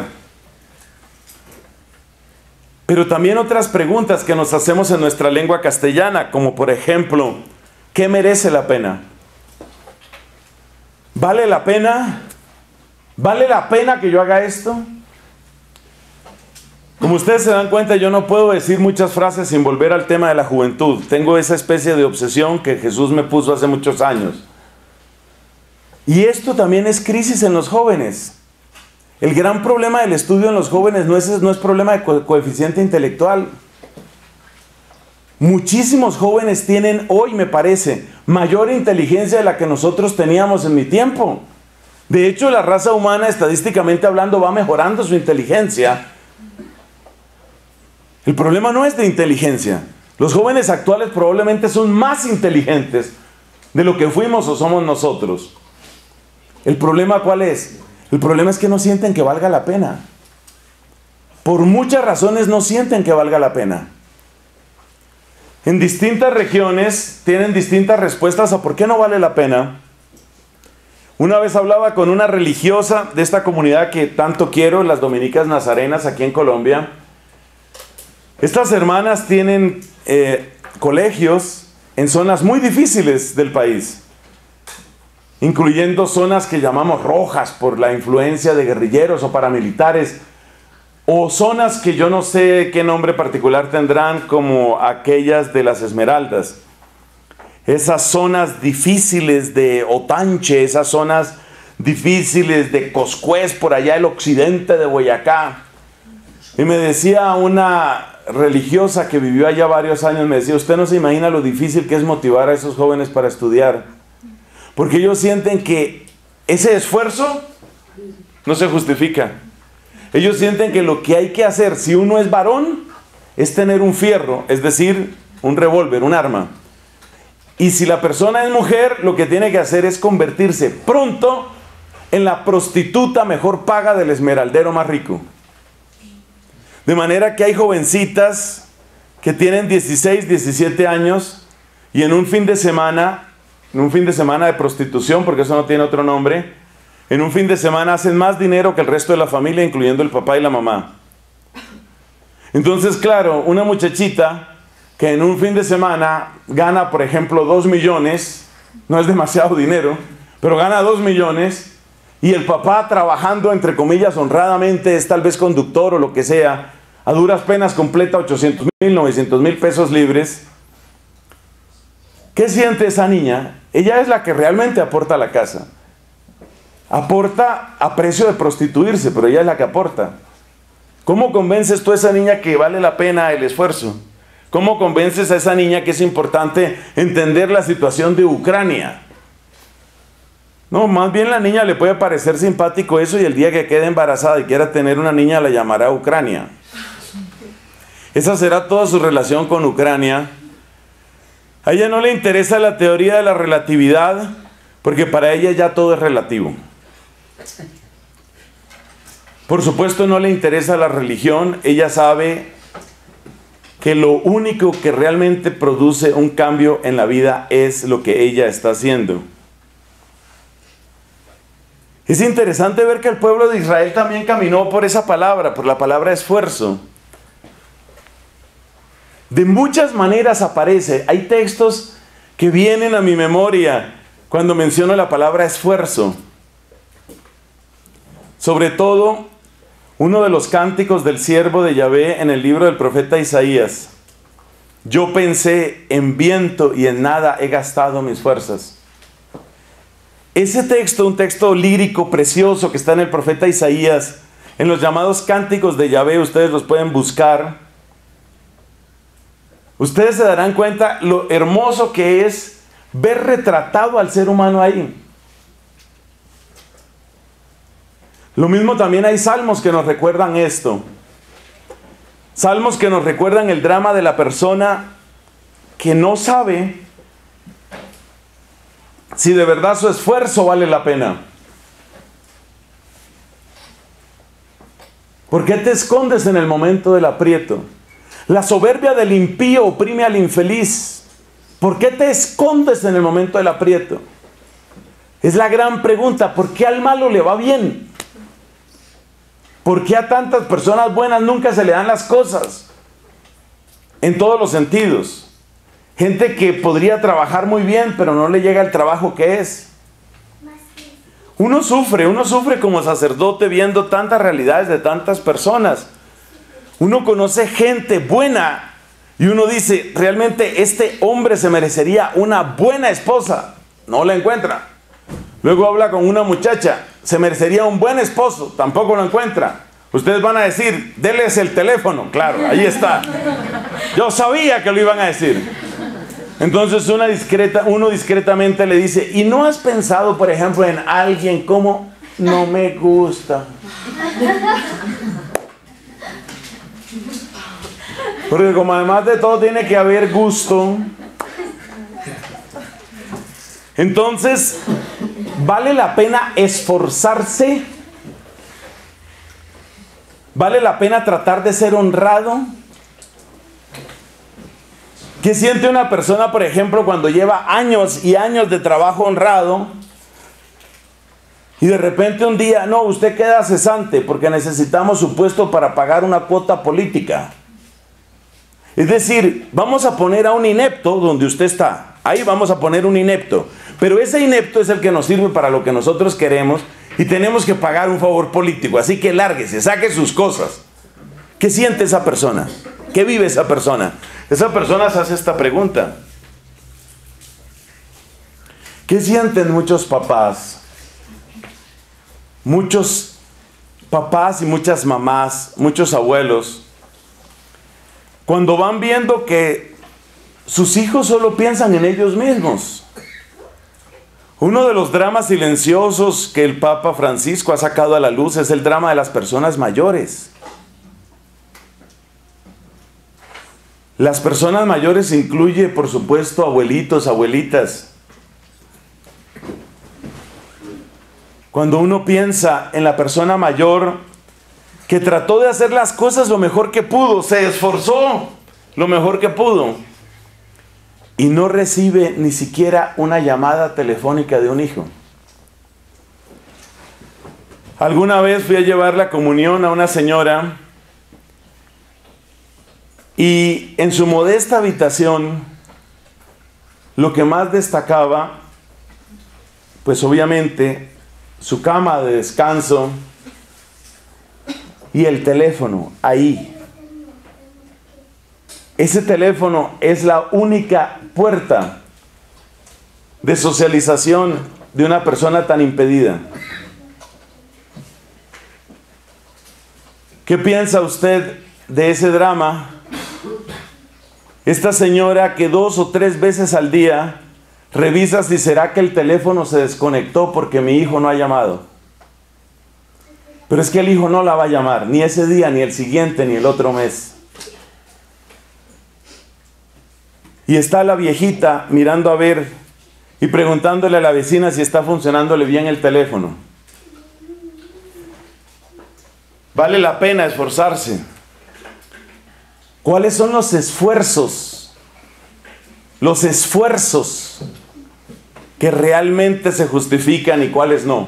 Pero también otras preguntas que nos hacemos en nuestra lengua castellana, como por ejemplo, ¿qué merece la pena? ¿Vale la pena? ¿Vale la pena que yo haga esto? Como ustedes se dan cuenta, yo no puedo decir muchas frases sin volver al tema de la juventud. Tengo esa especie de obsesión que Jesús me puso hace muchos años. Y esto también es crisis en los jóvenes. El gran problema del estudio en los jóvenes no es problema de coeficiente intelectual. Muchísimos jóvenes tienen hoy, me parece, mayor inteligencia de la que nosotros teníamos en mi tiempo. De hecho, la raza humana, estadísticamente hablando, va mejorando su inteligencia. El problema no es de inteligencia. Los jóvenes actuales probablemente son más inteligentes de lo que fuimos o somos nosotros. ¿El problema cuál es? El problema es que no sienten que valga la pena. Por muchas razones no sienten que valga la pena. En distintas regiones tienen distintas respuestas a por qué no vale la pena. Una vez hablaba con una religiosa de esta comunidad que tanto quiero, las Dominicas Nazarenas aquí en Colombia. Estas hermanas tienen colegios en zonas muy difíciles del país, incluyendo zonas que llamamos rojas por la influencia de guerrilleros o paramilitares, o zonas que yo no sé qué nombre particular tendrán, como aquellas de las Esmeraldas. Esas zonas difíciles de Otanche, esas zonas difíciles de Coscuez, por allá el occidente de Boyacá. Y me decía una religiosa que vivió allá varios años, me decía, usted no se imagina lo difícil que es motivar a esos jóvenes para estudiar. Porque ellos sienten que ese esfuerzo no se justifica. Ellos sienten que lo que hay que hacer, si uno es varón, es tener un fierro, es decir, un revólver, un arma. Y si la persona es mujer, lo que tiene que hacer es convertirse pronto en la prostituta mejor paga del esmeraldero más rico. De manera que hay jovencitas que tienen 16, 17 años y en un fin de semana de prostitución, porque eso no tiene otro nombre, en un fin de semana hacen más dinero que el resto de la familia, incluyendo el papá y la mamá. Entonces, claro, una muchachita que en un fin de semana gana, por ejemplo, 2 millones, no es demasiado dinero, pero gana 2 millones, y el papá trabajando, entre comillas, honradamente, es tal vez conductor o lo que sea, a duras penas completa 800,000, 900,000 pesos libres. ¿Qué siente esa niña? Ella es la que realmente aporta a la casa. Aporta a precio de prostituirse, pero ella es la que aporta. ¿Cómo convences tú a esa niña que vale la pena el esfuerzo? ¿Cómo convences a esa niña que es importante entender la situación de Ucrania? No, más bien la niña le puede parecer simpático eso y el día que quede embarazada y quiera tener una niña la llamará Ucrania. Esa será toda su relación con Ucrania. A ella no le interesa la teoría de la relatividad, porque para ella ya todo es relativo. Por supuesto no le interesa la religión. Ella sabe que lo único que realmente produce un cambio en la vida es lo que ella está haciendo. Es interesante ver que el pueblo de Israel también caminó por esa palabra, por la palabra esfuerzo. De muchas maneras aparece. Hay textos que vienen a mi memoria cuando menciono la palabra esfuerzo. Sobre todo, uno de los cánticos del siervo de Yahvé en el libro del profeta Isaías. Yo pensé, en viento y en nada he gastado mis fuerzas. Ese texto, un texto lírico precioso que está en el profeta Isaías, en los llamados cánticos de Yahvé, ustedes los pueden buscar. Ustedes se darán cuenta lo hermoso que es ver retratado al ser humano ahí. Lo mismo también hay salmos que nos recuerdan esto. Salmos que nos recuerdan el drama de la persona que no sabe si de verdad su esfuerzo vale la pena. ¿Por qué te escondes en el momento del aprieto? La soberbia del impío oprime al infeliz. ¿Por qué te escondes en el momento del aprieto? Es la gran pregunta. ¿Por qué al malo le va bien? ¿Por qué a tantas personas buenas nunca se le dan las cosas? En todos los sentidos. Gente que podría trabajar muy bien, pero no le llega el trabajo que es. Uno sufre como sacerdote viendo tantas realidades de tantas personas. Uno conoce gente buena y uno dice, realmente este hombre se merecería una buena esposa. No la encuentra. Luego habla con una muchacha, se merecería un buen esposo. Tampoco lo encuentra. Ustedes van a decir, déles el teléfono. Claro, ahí está. Yo sabía que lo iban a decir. Entonces uno discretamente le dice, ¿y no has pensado, por ejemplo, en alguien como no me gusta? Porque como además de todo tiene que haber gusto. Entonces, ¿vale la pena esforzarse? ¿Vale la pena tratar de ser honrado? ¿Qué siente una persona, por ejemplo, cuando lleva años y años de trabajo honrado y de repente un día, no, usted queda cesante porque necesitamos su puesto para pagar una cuota política? Es decir, vamos a poner a un inepto donde usted está. Ahí vamos a poner un inepto. Pero ese inepto es el que nos sirve para lo que nosotros queremos y tenemos que pagar un favor político. Así que lárguese, saque sus cosas. ¿Qué siente esa persona? ¿Qué vive esa persona? Esa persona se hace esta pregunta. ¿Qué sienten muchos papás? Muchos papás y muchas mamás, muchos abuelos, cuando van viendo que sus hijos solo piensan en ellos mismos. Uno de los dramas silenciosos que el Papa Francisco ha sacado a la luz es el drama de las personas mayores. Las personas mayores incluye, por supuesto, abuelitos, abuelitas. Cuando uno piensa en la persona mayor que trató de hacer las cosas lo mejor que pudo, se esforzó lo mejor que pudo y no recibe ni siquiera una llamada telefónica de un hijo. Alguna vez fui a llevar la comunión a una señora y en su modesta habitación lo que más destacaba, pues obviamente, su cama de descanso y el teléfono ahí. Ese teléfono es la única puerta de socialización de una persona tan impedida. ¿Qué piensa usted de ese drama? Esta señora que 2 o 3 veces al día revisa si será que el teléfono se desconectó porque mi hijo no ha llamado. Pero es que el hijo no la va a llamar, ni ese día, ni el siguiente, ni el otro mes. Y está la viejita mirando a ver y preguntándole a la vecina si está funcionándole bien el teléfono. Vale la pena esforzarse. ¿Cuáles son los esfuerzos? Los esfuerzos que realmente se justifican y cuáles no.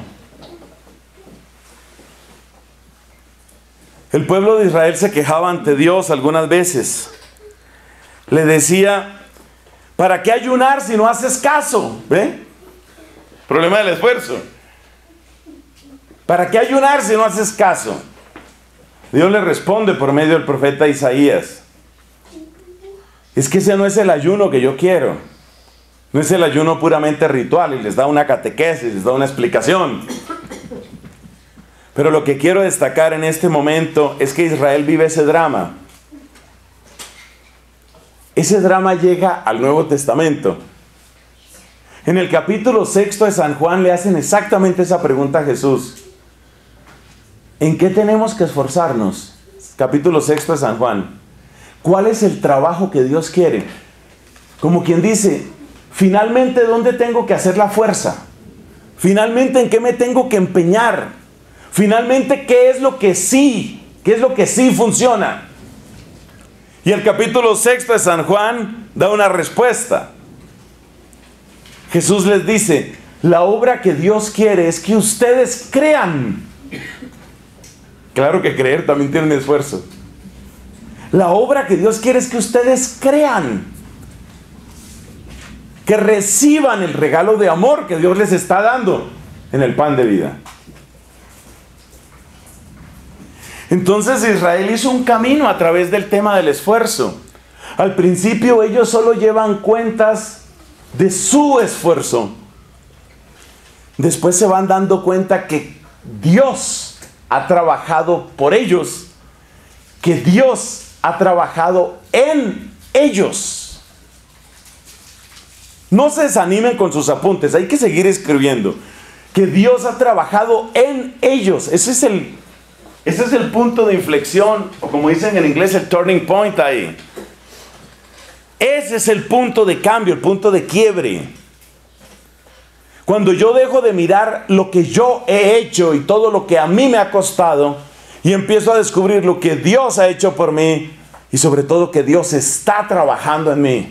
El pueblo de Israel se quejaba ante Dios algunas veces. Le decía, ¿para qué ayunar si no haces caso? ¿Ve? Problema del esfuerzo. ¿Para qué ayunar si no haces caso? Dios le responde por medio del profeta Isaías. Es que ese no es el ayuno que yo quiero. No es el ayuno puramente ritual y les da una catequesis, les da una explicación. Pero lo que quiero destacar en este momento es que Israel vive ese drama. Ese drama llega al Nuevo Testamento. En el capítulo 6 de San Juan le hacen exactamente esa pregunta a Jesús. ¿En qué tenemos que esforzarnos? Capítulo 6 de San Juan. ¿Cuál es el trabajo que Dios quiere? Como quien dice, finalmente, ¿dónde tengo que hacer la fuerza? Finalmente, ¿en qué me tengo que empeñar? Finalmente, ¿qué es lo que sí? ¿Qué es lo que sí funciona? Y el capítulo 6 de San Juan da una respuesta. Jesús les dice, la obra que Dios quiere es que ustedes crean. Claro que creer también tiene un esfuerzo. La obra que Dios quiere es que ustedes crean. Que reciban el regalo de amor que Dios les está dando. en el pan de vida. Entonces Israel hizo un camino a través del tema del esfuerzo. Al principio ellos solo llevan cuentas de su esfuerzo. Después se van dando cuenta que Dios ha trabajado por ellos, que Dios ha trabajado en ellos. No se desanimen con sus apuntes, hay que seguir escribiendo. Que Dios ha trabajado en ellos. Ese es el punto de inflexión, o como dicen en inglés, el turning point ahí. Ese es el punto de cambio, el punto de quiebre. Cuando yo dejo de mirar lo que yo he hecho y todo lo que a mí me ha costado y empiezo a descubrir lo que Dios ha hecho por mí y sobre todo que Dios está trabajando en mí.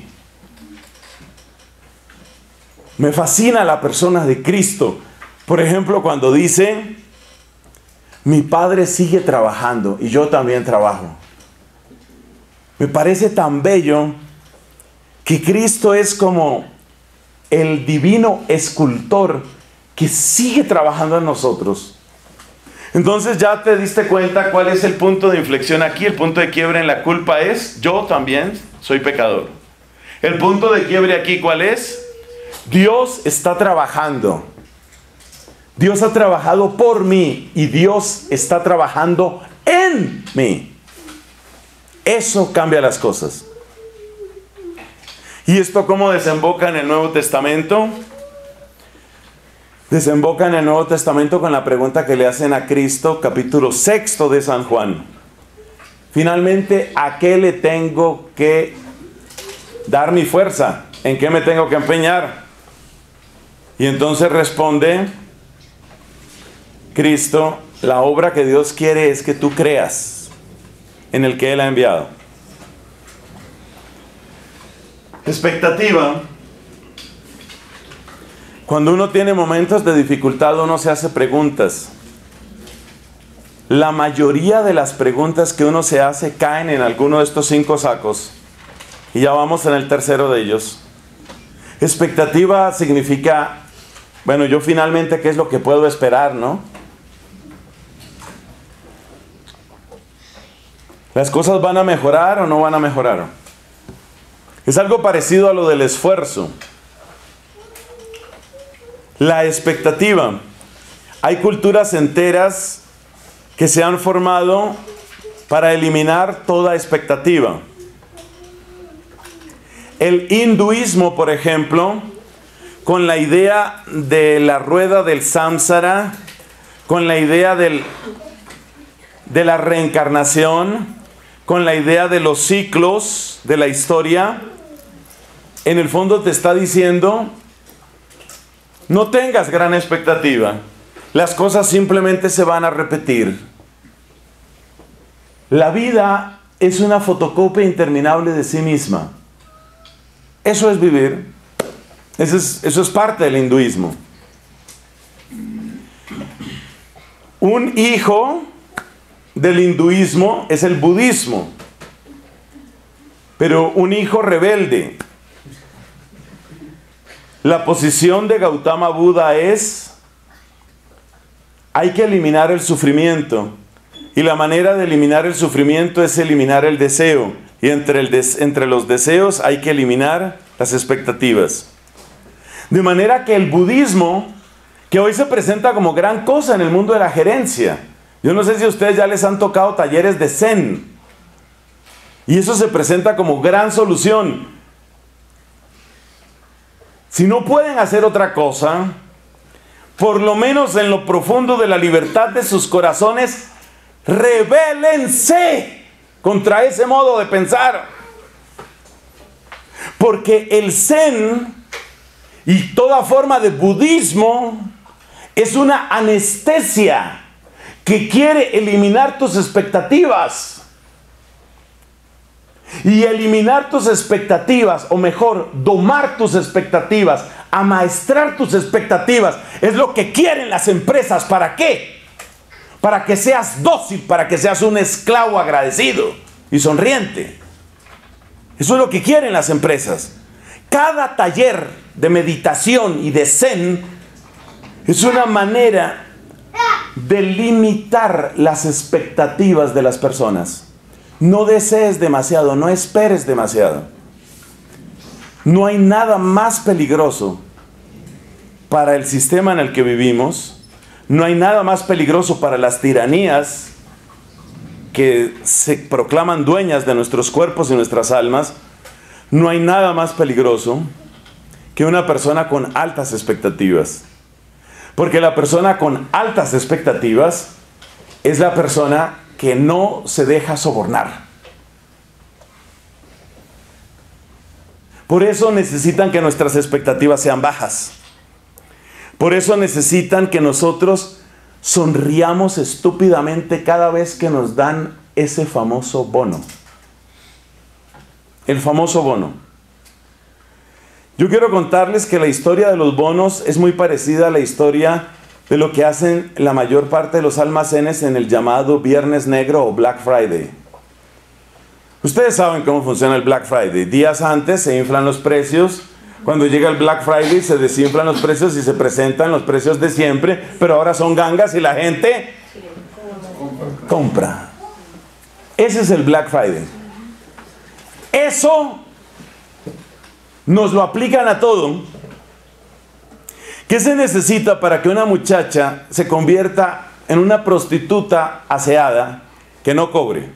Me fascina la persona de Cristo. Por ejemplo, cuando dice, mi Padre sigue trabajando y yo también trabajo. Me parece tan bello que Cristo es como el divino escultor que sigue trabajando en nosotros. Entonces ya te diste cuenta cuál es el punto de inflexión aquí. El punto de quiebre en la culpa es, yo también soy pecador. El punto de quiebre aquí, ¿cuál es? Dios está trabajando. Dios ha trabajado por mí y Dios está trabajando en mí. Eso cambia las cosas. ¿Y esto cómo desemboca en el Nuevo Testamento? Desemboca en el Nuevo Testamento con la pregunta que le hacen a Cristo, capítulo 6 de San Juan. Finalmente, ¿a qué le tengo que dar mi fuerza? ¿En qué me tengo que empeñar? Y entonces responde Cristo, la obra que Dios quiere es que tú creas en el que Él ha enviado. Expectativa. Cuando uno tiene momentos de dificultad, uno se hace preguntas. La mayoría de las preguntas que uno se hace caen en alguno de estos 5 sacos. Y ya vamos en el tercero de ellos. Expectativa significa, bueno, yo finalmente, ¿qué es lo que puedo esperar, no? ¿Las cosas van a mejorar o no van a mejorar? Es algo parecido a lo del esfuerzo. La expectativa. Hay culturas enteras que se han formado para eliminar toda expectativa. El hinduismo, por ejemplo, con la idea de la rueda del samsara, con la idea de la reencarnación, con la idea de los ciclos de la historia, en el fondo te está diciendo, no tengas gran expectativa. Las cosas simplemente se van a repetir. La vida es una fotocopia interminable de sí misma. Eso es vivir. Eso es parte del hinduismo. Un hijo del hinduismo es el budismo. Pero un hijo rebelde. La posición de Gautama Buda es, hay que eliminar el sufrimiento. Y la manera de eliminar el sufrimiento es eliminar el deseo. Y entre los deseos hay que eliminar las expectativas. De manera que el budismo, que hoy se presenta como gran cosa en el mundo de la gerencia. Yo no sé si a ustedes ya les han tocado talleres de Zen. Y eso se presenta como gran solución. Si no pueden hacer otra cosa, por lo menos en lo profundo de la libertad de sus corazones, rebélense contra ese modo de pensar. Porque el Zen y toda forma de budismo es una anestesia que quiere eliminar tus expectativas. Y eliminar tus expectativas, o mejor, domar tus expectativas, amaestrar tus expectativas, es lo que quieren las empresas. ¿Para qué? Para que seas dócil, para que seas un esclavo agradecido y sonriente. Eso es lo que quieren las empresas. Cada taller de meditación y de Zen Es una manera de limitar las expectativas de las personas. No desees demasiado, no esperes demasiado. No hay nada más peligroso para el sistema en el que vivimos. No hay nada más peligroso para las tiranías que se proclaman dueñas de nuestros cuerpos y nuestras almas. No hay nada más peligroso que una persona con altas expectativas. Porque la persona con altas expectativas es la persona que no se deja sobornar. Por eso necesitan que nuestras expectativas sean bajas. Por eso necesitan que nosotros sonriamos estúpidamente cada vez que nos dan ese famoso bono. El famoso bono. Yo quiero contarles que la historia de los bonos es muy parecida a la historia de lo que hacen la mayor parte de los almacenes en el llamado Viernes Negro o Black Friday. Ustedes saben cómo funciona el Black Friday. Días antes se inflan los precios. Cuando llega el Black Friday se desinflan los precios y se presentan los precios de siempre, pero ahora son gangas y la gente compra. Ese es el Black Friday. Eso nos lo aplican a todo. ¿Qué se necesita para que una muchacha se convierta en una prostituta aseada que no cobre?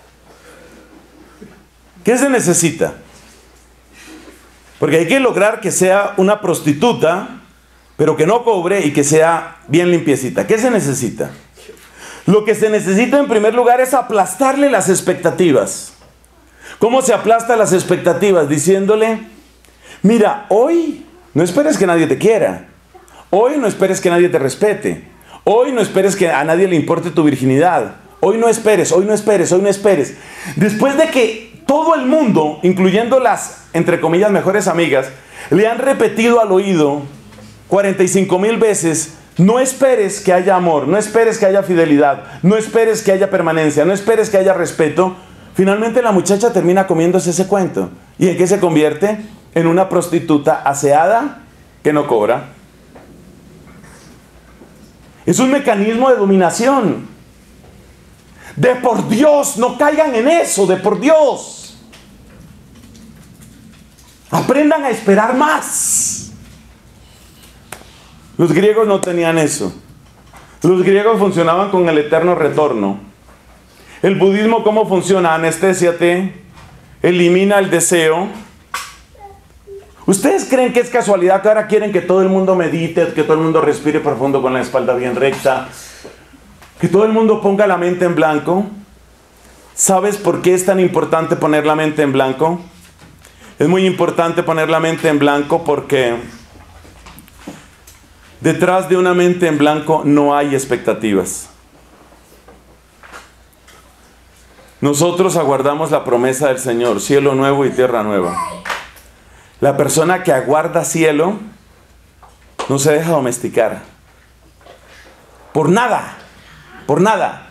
¿Qué se necesita? Porque hay que lograr que sea una prostituta, pero que no cobre y que sea bien limpiecita. ¿Qué se necesita? Lo que se necesita en primer lugar es aplastarle las expectativas. ¿Cómo se aplasta las expectativas? Diciéndole, mira, hoy no esperes que nadie te quiera. Hoy no esperes que nadie te respete. Hoy no esperes que a nadie le importe tu virginidad. Hoy no esperes, hoy no esperes, hoy no esperes. Después de que todo el mundo, incluyendo las, entre comillas, mejores amigas, le han repetido al oído 45,000 veces, no esperes que haya amor, no esperes que haya fidelidad, no esperes que haya permanencia, no esperes que haya respeto. Finalmente la muchacha termina comiéndose ese cuento. ¿Y en qué se convierte? En una prostituta aseada que no cobra. Es un mecanismo de dominación. De por Dios, no caigan en eso, de por Dios. Aprendan a esperar más. Los griegos no tenían eso. Los griegos funcionaban con el eterno retorno. El budismo, ¿cómo funciona? Anestésiate, elimina el deseo. ¿Ustedes creen que es casualidad que ahora quieren que todo el mundo medite, que todo el mundo respire profundo con la espalda bien recta? Que todo el mundo ponga la mente en blanco. ¿Sabes por qué es tan importante poner la mente en blanco? Es muy importante poner la mente en blanco porque detrás de una mente en blanco no hay expectativas. Nosotros aguardamos la promesa del Señor, cielo nuevo y tierra nueva. La persona que aguarda cielo no se deja domesticar. Por nada. Por nada.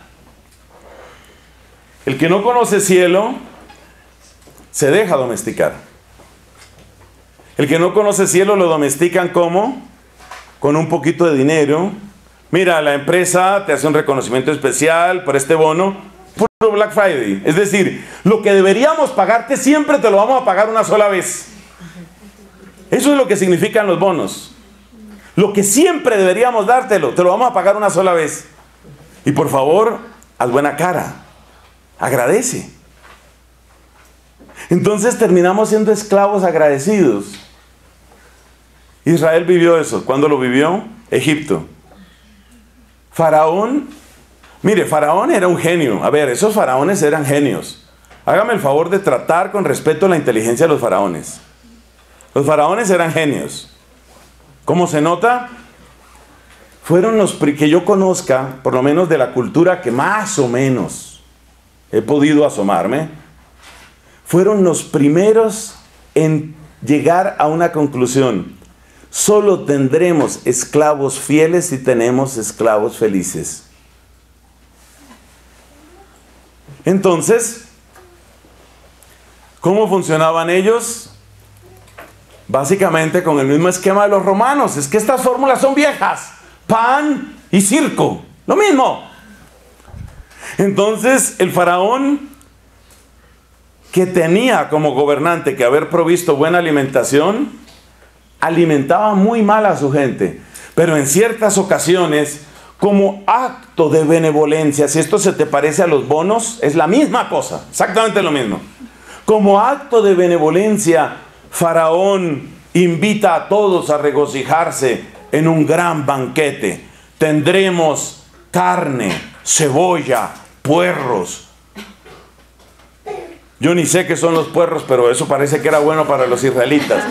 El que no conoce cielo se deja domesticar. El que no conoce cielo lo domestican ¿cómo? Con un poquito de dinero. Mira, la empresa te hace un reconocimiento especial por este bono, puro Black Friday. Es decir, lo que deberíamos pagarte siempre te lo vamos a pagar una sola vez. Eso es lo que significan los bonos. Lo que siempre deberíamos dártelo, te lo vamos a pagar una sola vez. Y por favor, haz buena cara. Agradece. Entonces terminamos siendo esclavos agradecidos. Israel vivió eso. ¿Cuándo lo vivió? Egipto. Faraón. Mire, Faraón era un genio. A ver, esos faraones eran genios. Hágame el favor de tratar con respeto la inteligencia de los faraones. Los faraones eran genios. ¿Cómo se nota? Fueron los que yo conozca, por lo menos de la cultura que más o menos he podido asomarme, fueron los primeros en llegar a una conclusión. Solo tendremos esclavos fieles si tenemos esclavos felices. Entonces, ¿cómo funcionaban ellos? Básicamente con el mismo esquema de los romanos. Es que estas fórmulas son viejas. pan y circo, lo mismo. Entonces el faraón, que tenía como gobernante que haber provisto buena alimentación, alimentaba muy mal a su gente, pero en ciertas ocasiones, como acto de benevolencia, si esto se te parece a los bonos, es la misma cosa, exactamente lo mismo. Como acto de benevolencia, Faraón invita a todos a regocijarse en un gran banquete. Tendremos carne, cebolla, puerros. Yo ni sé qué son los puerros, pero eso parece que era bueno para los israelitas.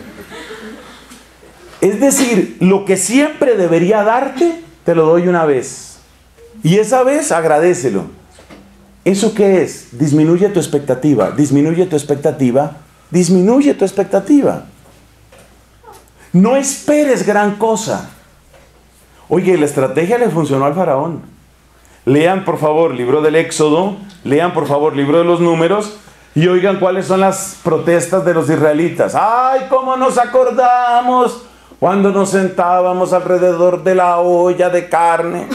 Es decir, lo que siempre debería darte, te lo doy una vez. Y esa vez agradécelo. ¿Eso qué es? Disminuye tu expectativa, disminuye tu expectativa, disminuye tu expectativa. No esperes gran cosa. Oye, la estrategia le funcionó al faraón. Lean por favor libro del Éxodo, lean por favor libro de los Números y oigan cuáles son las protestas de los israelitas. ¡Ay, cómo nos acordamos cuando nos sentábamos alrededor de la olla de carne!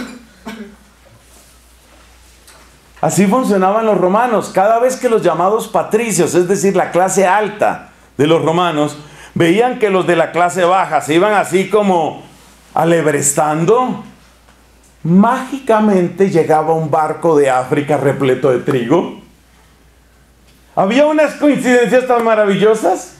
Así funcionaban los romanos. Cada vez que los llamados patricios, es decir, la clase alta de los romanos, veían que los de la clase baja se iban así como alebrestando, mágicamente llegaba un barco de África repleto de trigo. Había unas coincidencias tan maravillosas.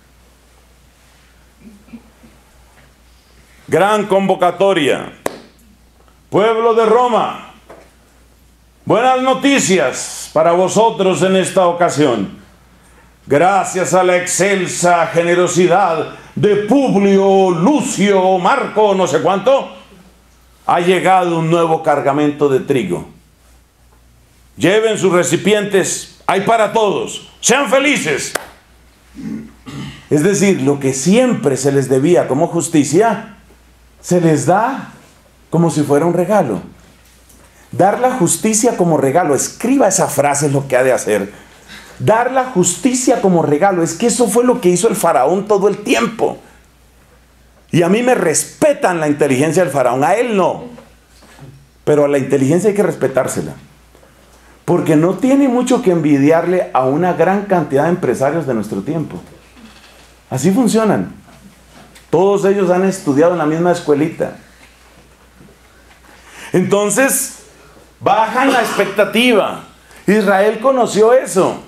Gran convocatoria. Pueblo de Roma, buenas noticias para vosotros en esta ocasión. Gracias a la excelsa generosidad de Publio, Lucio, Marco, no sé cuánto, ha llegado un nuevo cargamento de trigo. Lleven sus recipientes, hay para todos, sean felices. Es decir, lo que siempre se les debía como justicia, se les da como si fuera un regalo. Dar la justicia como regalo, escriba esa frase, es lo que ha de hacer. Dar la justicia como regalo, es que eso fue lo que hizo el faraón todo el tiempo. Y a mí me respetan la inteligencia del faraón, a él no. Pero a la inteligencia hay que respetársela. Porque no tiene mucho que envidiarle a una gran cantidad de empresarios de nuestro tiempo. Así funcionan. Todos ellos han estudiado en la misma escuelita. Entonces, bajan la expectativa. Israel conoció eso.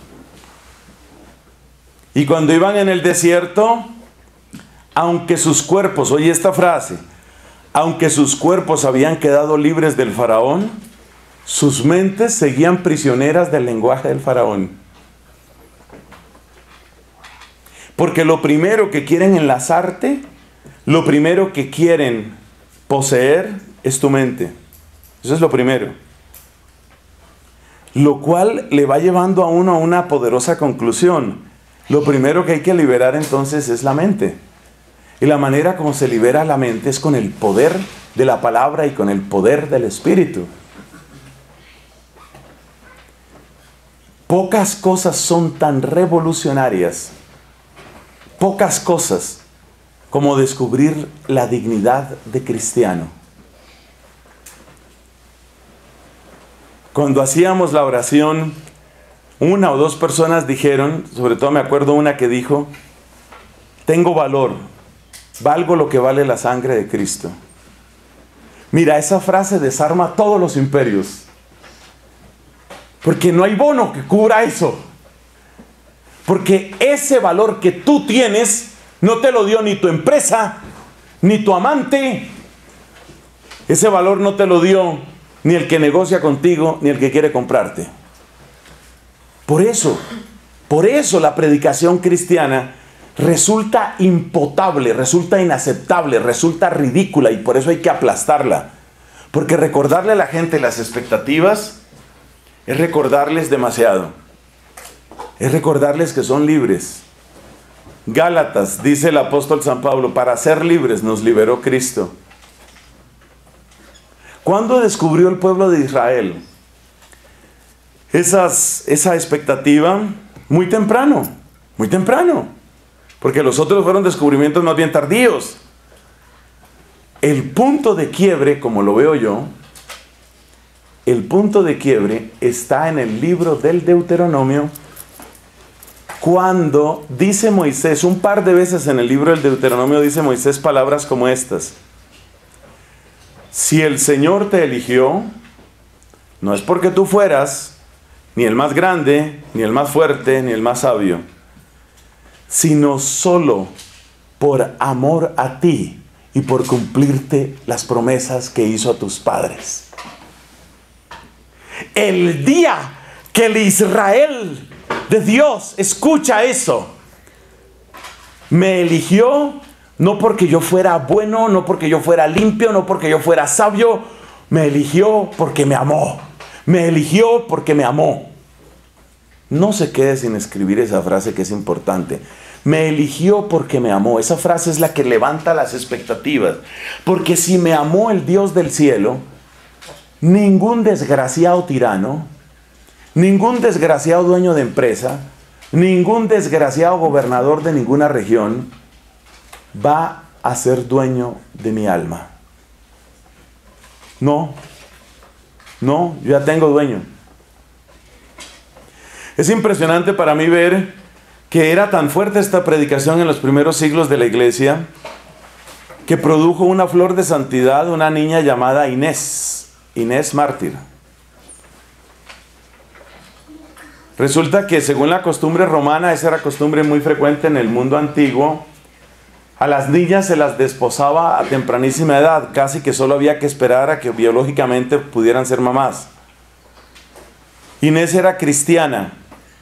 Y cuando iban en el desierto, aunque sus cuerpos, oye esta frase, aunque sus cuerpos habían quedado libres del faraón, sus mentes seguían prisioneras del lenguaje del faraón. Porque lo primero que quieren enlazarte, lo primero que quieren poseer es tu mente. Eso es lo primero. Lo cual le va llevando a uno a una poderosa conclusión. Lo primero que hay que liberar entonces es la mente. Y la manera como se libera la mente es con el poder de la palabra y con el poder del Espíritu. Pocas cosas son tan revolucionarias, pocas cosas como descubrir la dignidad de cristiano. Cuando hacíamos la oración, una o dos personas dijeron, sobre todo me acuerdo una que dijo, tengo valor, valgo lo que vale la sangre de Cristo. Mira, esa frase desarma todos los imperios. Porque no hay bono que cubra eso. Porque ese valor que tú tienes no te lo dio ni tu empresa, ni tu amante. Ese valor no te lo dio ni el que negocia contigo, ni el que quiere comprarte. Por eso la predicación cristiana resulta impotable, resulta inaceptable, resulta ridícula y por eso hay que aplastarla. Porque recordarle a la gente las expectativas es recordarles demasiado. Es recordarles que son libres. Gálatas, dice el apóstol San Pablo, para ser libres nos liberó Cristo. ¿Cuándo descubrió el pueblo de Israel esa expectativa? Muy temprano, muy temprano. Porque los otros fueron descubrimientos más bien tardíos. El punto de quiebre, como lo veo yo, el punto de quiebre está en el libro del Deuteronomio, cuando dice Moisés, un par de veces en el libro del Deuteronomio dice Moisés palabras como estas: si el Señor te eligió, no es porque tú fueras ni el más grande, ni el más fuerte, ni el más sabio, sino solo por amor a ti y por cumplirte las promesas que hizo a tus padres. El día que el Israel de Dios escucha eso, me eligió no porque yo fuera bueno, no porque yo fuera limpio, no porque yo fuera sabio, me eligió porque me amó. Me eligió porque me amó. No se quede sin escribir esa frase, que es importante. Me eligió porque me amó. Esa frase es la que levanta las expectativas. Porque si me amó el Dios del cielo, ningún desgraciado tirano, ningún desgraciado dueño de empresa, ningún desgraciado gobernador de ninguna región va a ser dueño de mi alma. No, yo ya tengo dueño. Es impresionante para mí ver que era tan fuerte esta predicación en los primeros siglos de la iglesia, que produjo una flor de santidad, una niña llamada Inés Mártir. Resulta que según la costumbre romana, esa era costumbre muy frecuente en el mundo antiguo, a las niñas se las desposaba a tempranísima edad, casi que solo había que esperar a que biológicamente pudieran ser mamás. Inés era cristiana.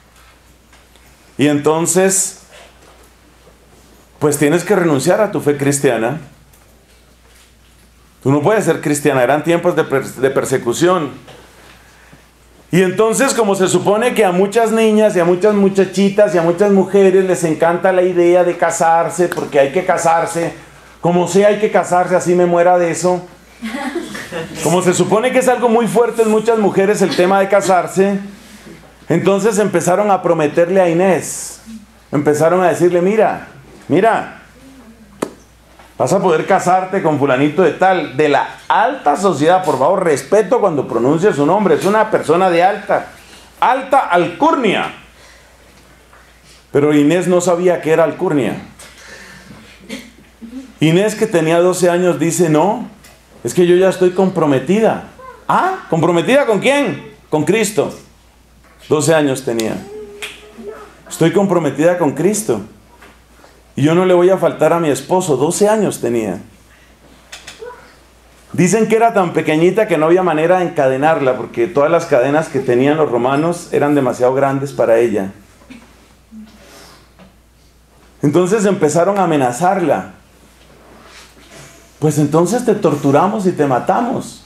Y entonces, pues tienes que renunciar a tu fe cristiana. Tú no puedes ser cristiana, eran tiempos de persecución. Y entonces, como se supone que a muchas niñas y a muchas muchachitas y a muchas mujeres les encanta la idea de casarse, porque hay que casarse, como sea hay que casarse, así me muera de eso. Como se supone que es algo muy fuerte en muchas mujeres el tema de casarse, entonces empezaron a prometerle a Inés, empezaron a decirle, mira, vas a poder casarte con fulanito de tal, de la alta sociedad, por favor, respeto cuando pronuncie su nombre, es una persona de alta alcurnia. Pero Inés no sabía qué era alcurnia. Inés, que tenía 12 años, dice, no, es que yo ya estoy comprometida. ¿Ah? ¿Comprometida con quién? Con Cristo. 12 años tenía. Estoy comprometida con Cristo. Y yo no le voy a faltar a mi esposo. 12 años tenía. Dicen que era tan pequeñita que no había manera de encadenarla, porque todas las cadenas que tenían los romanos eran demasiado grandes para ella. Entonces empezaron a amenazarla. Pues entonces te torturamos y te matamos.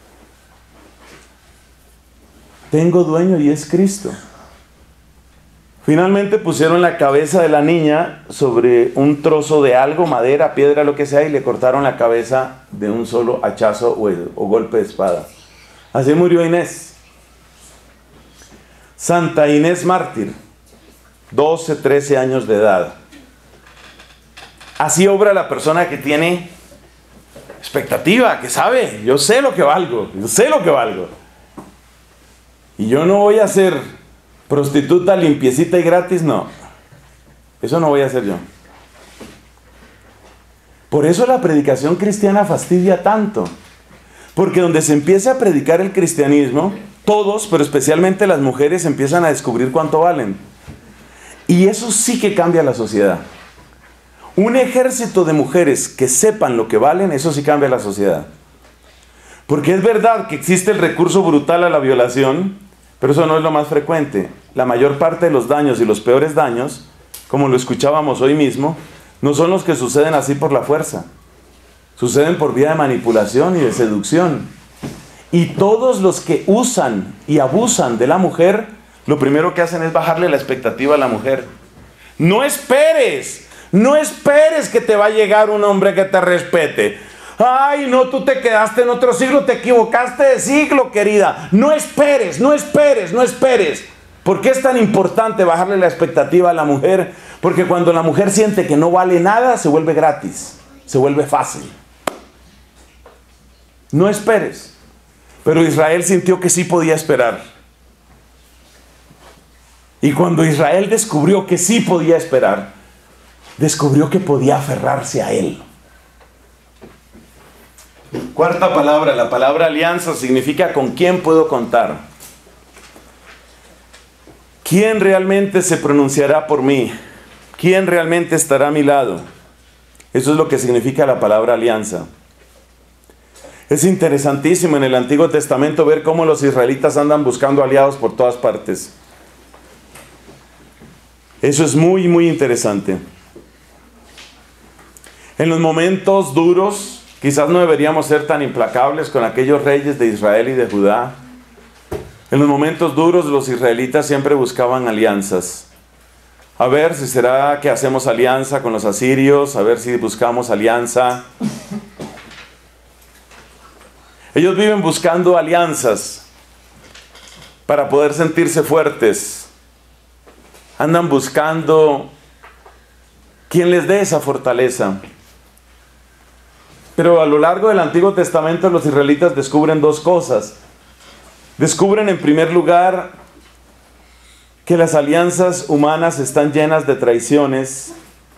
Tengo dueño y es Cristo. Finalmente pusieron la cabeza de la niña sobre un trozo de algo, madera, piedra, lo que sea, y le cortaron la cabeza de un solo hachazo o golpe de espada. Así murió Inés. Santa Inés Mártir, 12, 13 años de edad. Así obra la persona que tiene expectativa, que sabe, yo sé lo que valgo. Y yo no voy a ser prostituta limpiecita y gratis, no. Eso no voy a hacer yo. Por eso la predicación cristiana fastidia tanto. Porque donde se empieza a predicar el cristianismo, todos, pero especialmente las mujeres, empiezan a descubrir cuánto valen. Y eso sí que cambia la sociedad. Un ejército de mujeres que sepan lo que valen, eso sí cambia la sociedad. Porque es verdad que existe el recurso brutal a la violación, pero eso no es lo más frecuente. La mayor parte de los daños y los peores daños, como lo escuchábamos hoy mismo, no son los que suceden así por la fuerza. Suceden por vía de manipulación y de seducción. Y todos los que usan y abusan de la mujer, lo primero que hacen es bajarle la expectativa a la mujer. No esperes que te va a llegar un hombre que te respete. Ay, no, tú te quedaste en otro siglo, te equivocaste de siglo, querida. No esperes. ¿Por qué es tan importante bajarle la expectativa a la mujer? Porque cuando la mujer siente que no vale nada, se vuelve gratis, se vuelve fácil. No esperes. Pero Israel sintió que sí podía esperar. Y cuando Israel descubrió que sí podía esperar, descubrió que podía aferrarse a Él. Cuarta palabra, la palabra alianza significa con quién puedo contar. ¿Quién realmente se pronunciará por mí? ¿Quién realmente estará a mi lado? Eso es lo que significa la palabra alianza. Es interesantísimo en el Antiguo Testamento ver cómo los israelitas andan buscando aliados por todas partes. Eso es muy, muy interesante. En los momentos duros, quizás no deberíamos ser tan implacables con aquellos reyes de Israel y de Judá. En los momentos duros, los israelitas siempre buscaban alianzas. A ver si será que hacemos alianza con los asirios, a ver si buscamos alianza. Ellos viven buscando alianzas para poder sentirse fuertes. Andan buscando quien les dé esa fortaleza. Pero a lo largo del Antiguo Testamento los israelitas descubren dos cosas. Descubren en primer lugar que las alianzas humanas están llenas de traiciones.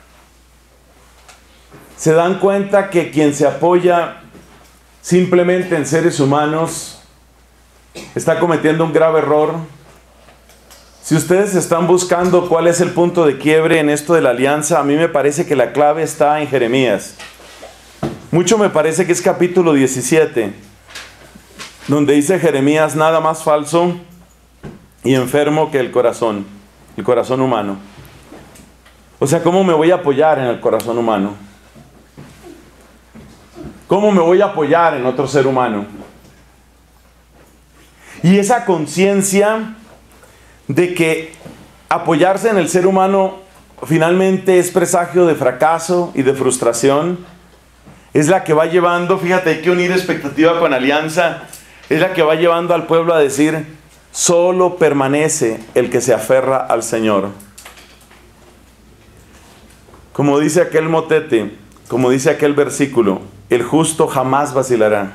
Se dan cuenta que quien se apoya simplemente en seres humanos está cometiendo un grave error. Si ustedes están buscando cuál es el punto de quiebre en esto de la alianza, a mí me parece que la clave está en Jeremías. Mucho me parece que es capítulo 17, donde dice Jeremías: nada más falso y enfermo que el corazón humano. O sea, ¿cómo me voy a apoyar en el corazón humano? ¿Cómo me voy a apoyar en otro ser humano? Y esa conciencia de que apoyarse en el ser humano finalmente es presagio de fracaso y de frustración, es la que va llevando, fíjate, hay que unir expectativa con alianza, es la que va llevando al pueblo a decir: solo permanece el que se aferra al Señor. Como dice aquel motete, como dice aquel versículo, el justo jamás vacilará.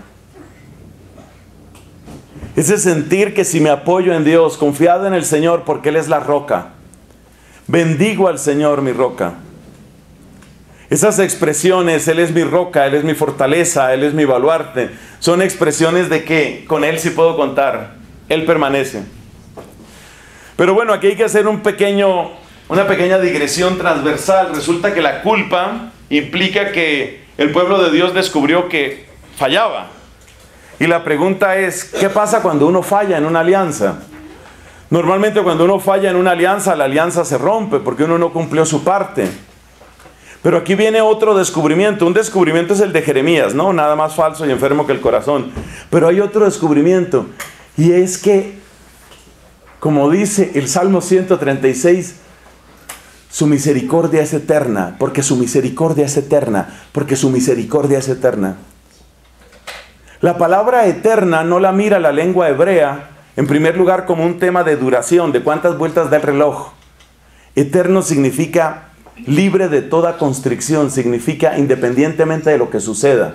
Ese sentir que si me apoyo en Dios, confiado en el Señor, porque Él es la roca, bendigo al Señor mi roca. Esas expresiones, Él es mi roca, Él es mi fortaleza, Él es mi baluarte, son expresiones de que con Él sí puedo contar, Él permanece. Pero bueno, aquí hay que hacer una pequeña digresión transversal. Resulta que la culpa implica que el pueblo de Dios descubrió que fallaba. Y la pregunta es, ¿qué pasa cuando uno falla en una alianza? Normalmente cuando uno falla en una alianza, la alianza se rompe porque uno no cumplió su parte. Pero aquí viene otro descubrimiento. Un descubrimiento es el de Jeremías, ¿no? Nada más falso y enfermo que el corazón. Pero hay otro descubrimiento. Y es que, como dice el Salmo 136, su misericordia es eterna, porque su misericordia es eterna, porque su misericordia es eterna. La palabra eterna no la mira la lengua hebrea, en primer lugar, como un tema de duración, de cuántas vueltas da el reloj. Eterno significa libre de toda constricción, significa independientemente de lo que suceda.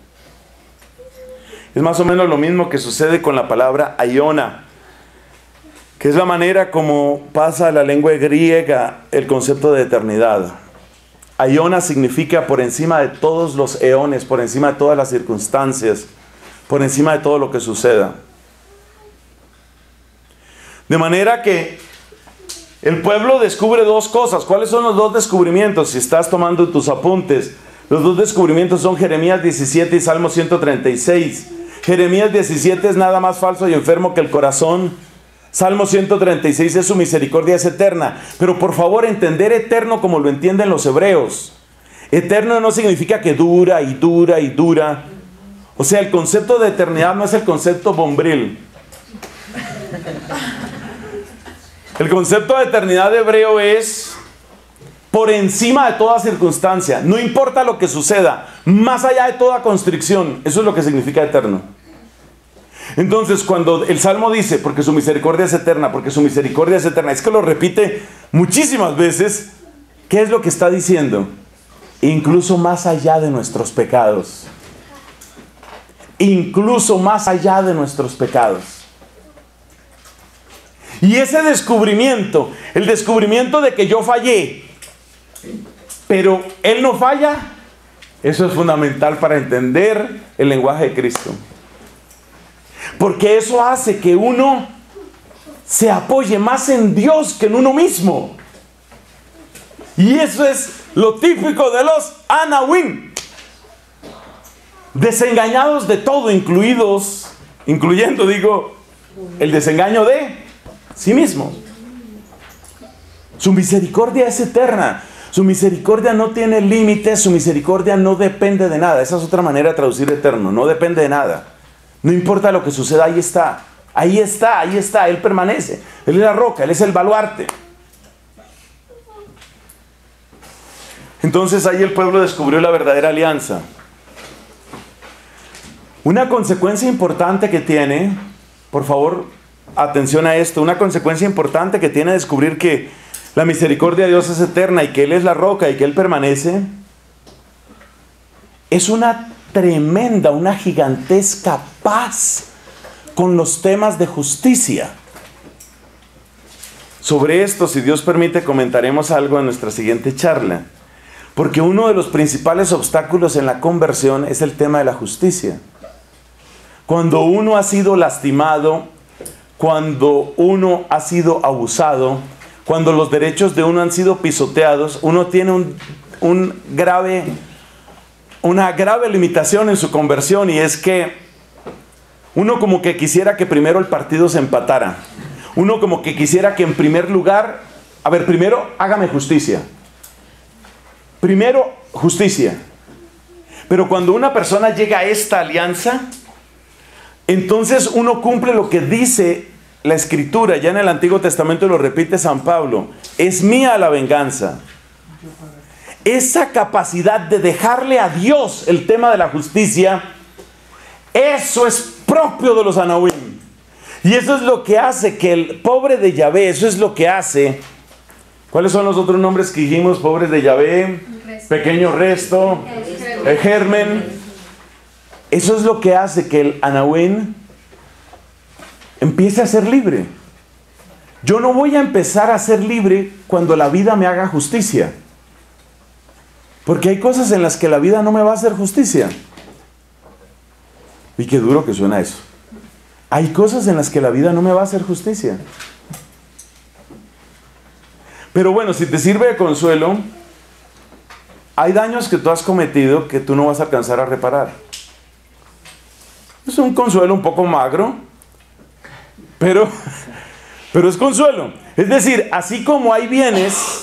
Es más o menos lo mismo que sucede con la palabra aiona, que es la manera como pasa a la lengua griega el concepto de eternidad. Aiona significa por encima de todos los eones, por encima de todas las circunstancias, por encima de todo lo que suceda. De manera que el pueblo descubre dos cosas. ¿Cuáles son los dos descubrimientos? Si estás tomando tus apuntes, los dos descubrimientos son Jeremías 17 y Salmo 136. Jeremías 17 es nada más falso y enfermo que el corazón. Salmo 136 es su misericordia es eterna. Pero por favor, entender eterno como lo entienden los hebreos. Eterno no significa que dura y dura y dura. O sea, el concepto de eternidad no es el concepto bombril. El concepto de eternidad hebreo es por encima de toda circunstancia. No importa lo que suceda, más allá de toda constricción. Eso es lo que significa eterno. Entonces, cuando el Salmo dice, porque su misericordia es eterna, porque su misericordia es eterna, es que lo repite muchísimas veces. ¿Qué es lo que está diciendo? Incluso más allá de nuestros pecados. incluso más allá de nuestros pecados. Y ese descubrimiento, el descubrimiento de que yo fallé, pero Él no falla, eso es fundamental para entender el lenguaje de Cristo. Porque eso hace que uno se apoye más en Dios que en uno mismo. Y eso es lo típico de los Anawim. Desengañados de todo, incluyendo, el desengaño de sí mismo. Su misericordia es eterna. Su misericordia no tiene límites. Su misericordia no depende de nada. Esa es otra manera de traducir eterno. No depende de nada. No importa lo que suceda, ahí está. Ahí está, ahí está. Él permanece. Él es la roca, Él es el baluarte. Entonces ahí el pueblo descubrió la verdadera alianza. Una consecuencia importante que tiene, por favor, atención a esto, una consecuencia importante que tiene descubrir que la misericordia de Dios es eterna y que Él es la roca y que Él permanece, es una tremenda, una gigantesca paz con los temas de justicia. Sobre esto, si Dios permite, comentaremos algo en nuestra siguiente charla. Porque uno de los principales obstáculos en la conversión es el tema de la justicia. Cuando uno ha sido lastimado, cuando uno ha sido abusado, cuando los derechos de uno han sido pisoteados, uno tiene una grave limitación en su conversión, y es que uno como que quisiera que primero el partido se empatara. Uno como que quisiera que en primer lugar, primero hágame justicia. Primero, justicia. Pero cuando una persona llega a esta alianza, entonces uno cumple lo que dice la Escritura. Ya en el Antiguo Testamento lo repite San Pablo. Es mía la venganza. Esa capacidad de dejarle a Dios el tema de la justicia, eso es propio de los Anawim. Y eso es lo que hace que el pobre de Yahvé, eso es lo que hace... ¿Cuáles son los otros nombres que dijimos? Pobres de Yahvé, pequeño resto, el germen. Eso es lo que hace que el Anawim empiece a ser libre. Yo no voy a empezar a ser libre cuando la vida me haga justicia. Porque hay cosas en las que la vida no me va a hacer justicia. Y qué duro que suena eso. Hay cosas en las que la vida no me va a hacer justicia. Pero bueno, si te sirve de consuelo, hay daños que tú has cometido que tú no vas a alcanzar a reparar. Es un consuelo un poco magro, pero es consuelo. Es decir, así como hay bienes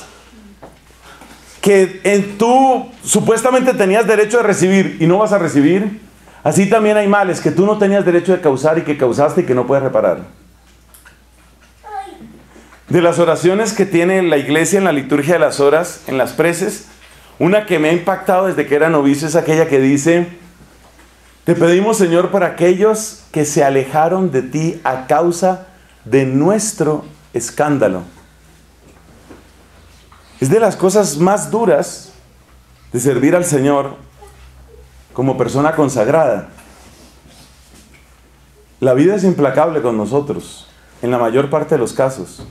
que tú supuestamente tenías derecho de recibir y no vas a recibir, así también hay males que tú no tenías derecho de causar y que causaste y que no puedes reparar. De las oraciones que tiene la iglesia en la liturgia de las horas, en las preces, una que me ha impactado desde que era novicio es aquella que dice: te pedimos, Señor, por aquellos que se alejaron de ti a causa de nuestro escándalo. Es de las cosas más duras de servir al Señor como persona consagrada. La vida es implacable con nosotros, en la mayor parte de los casos.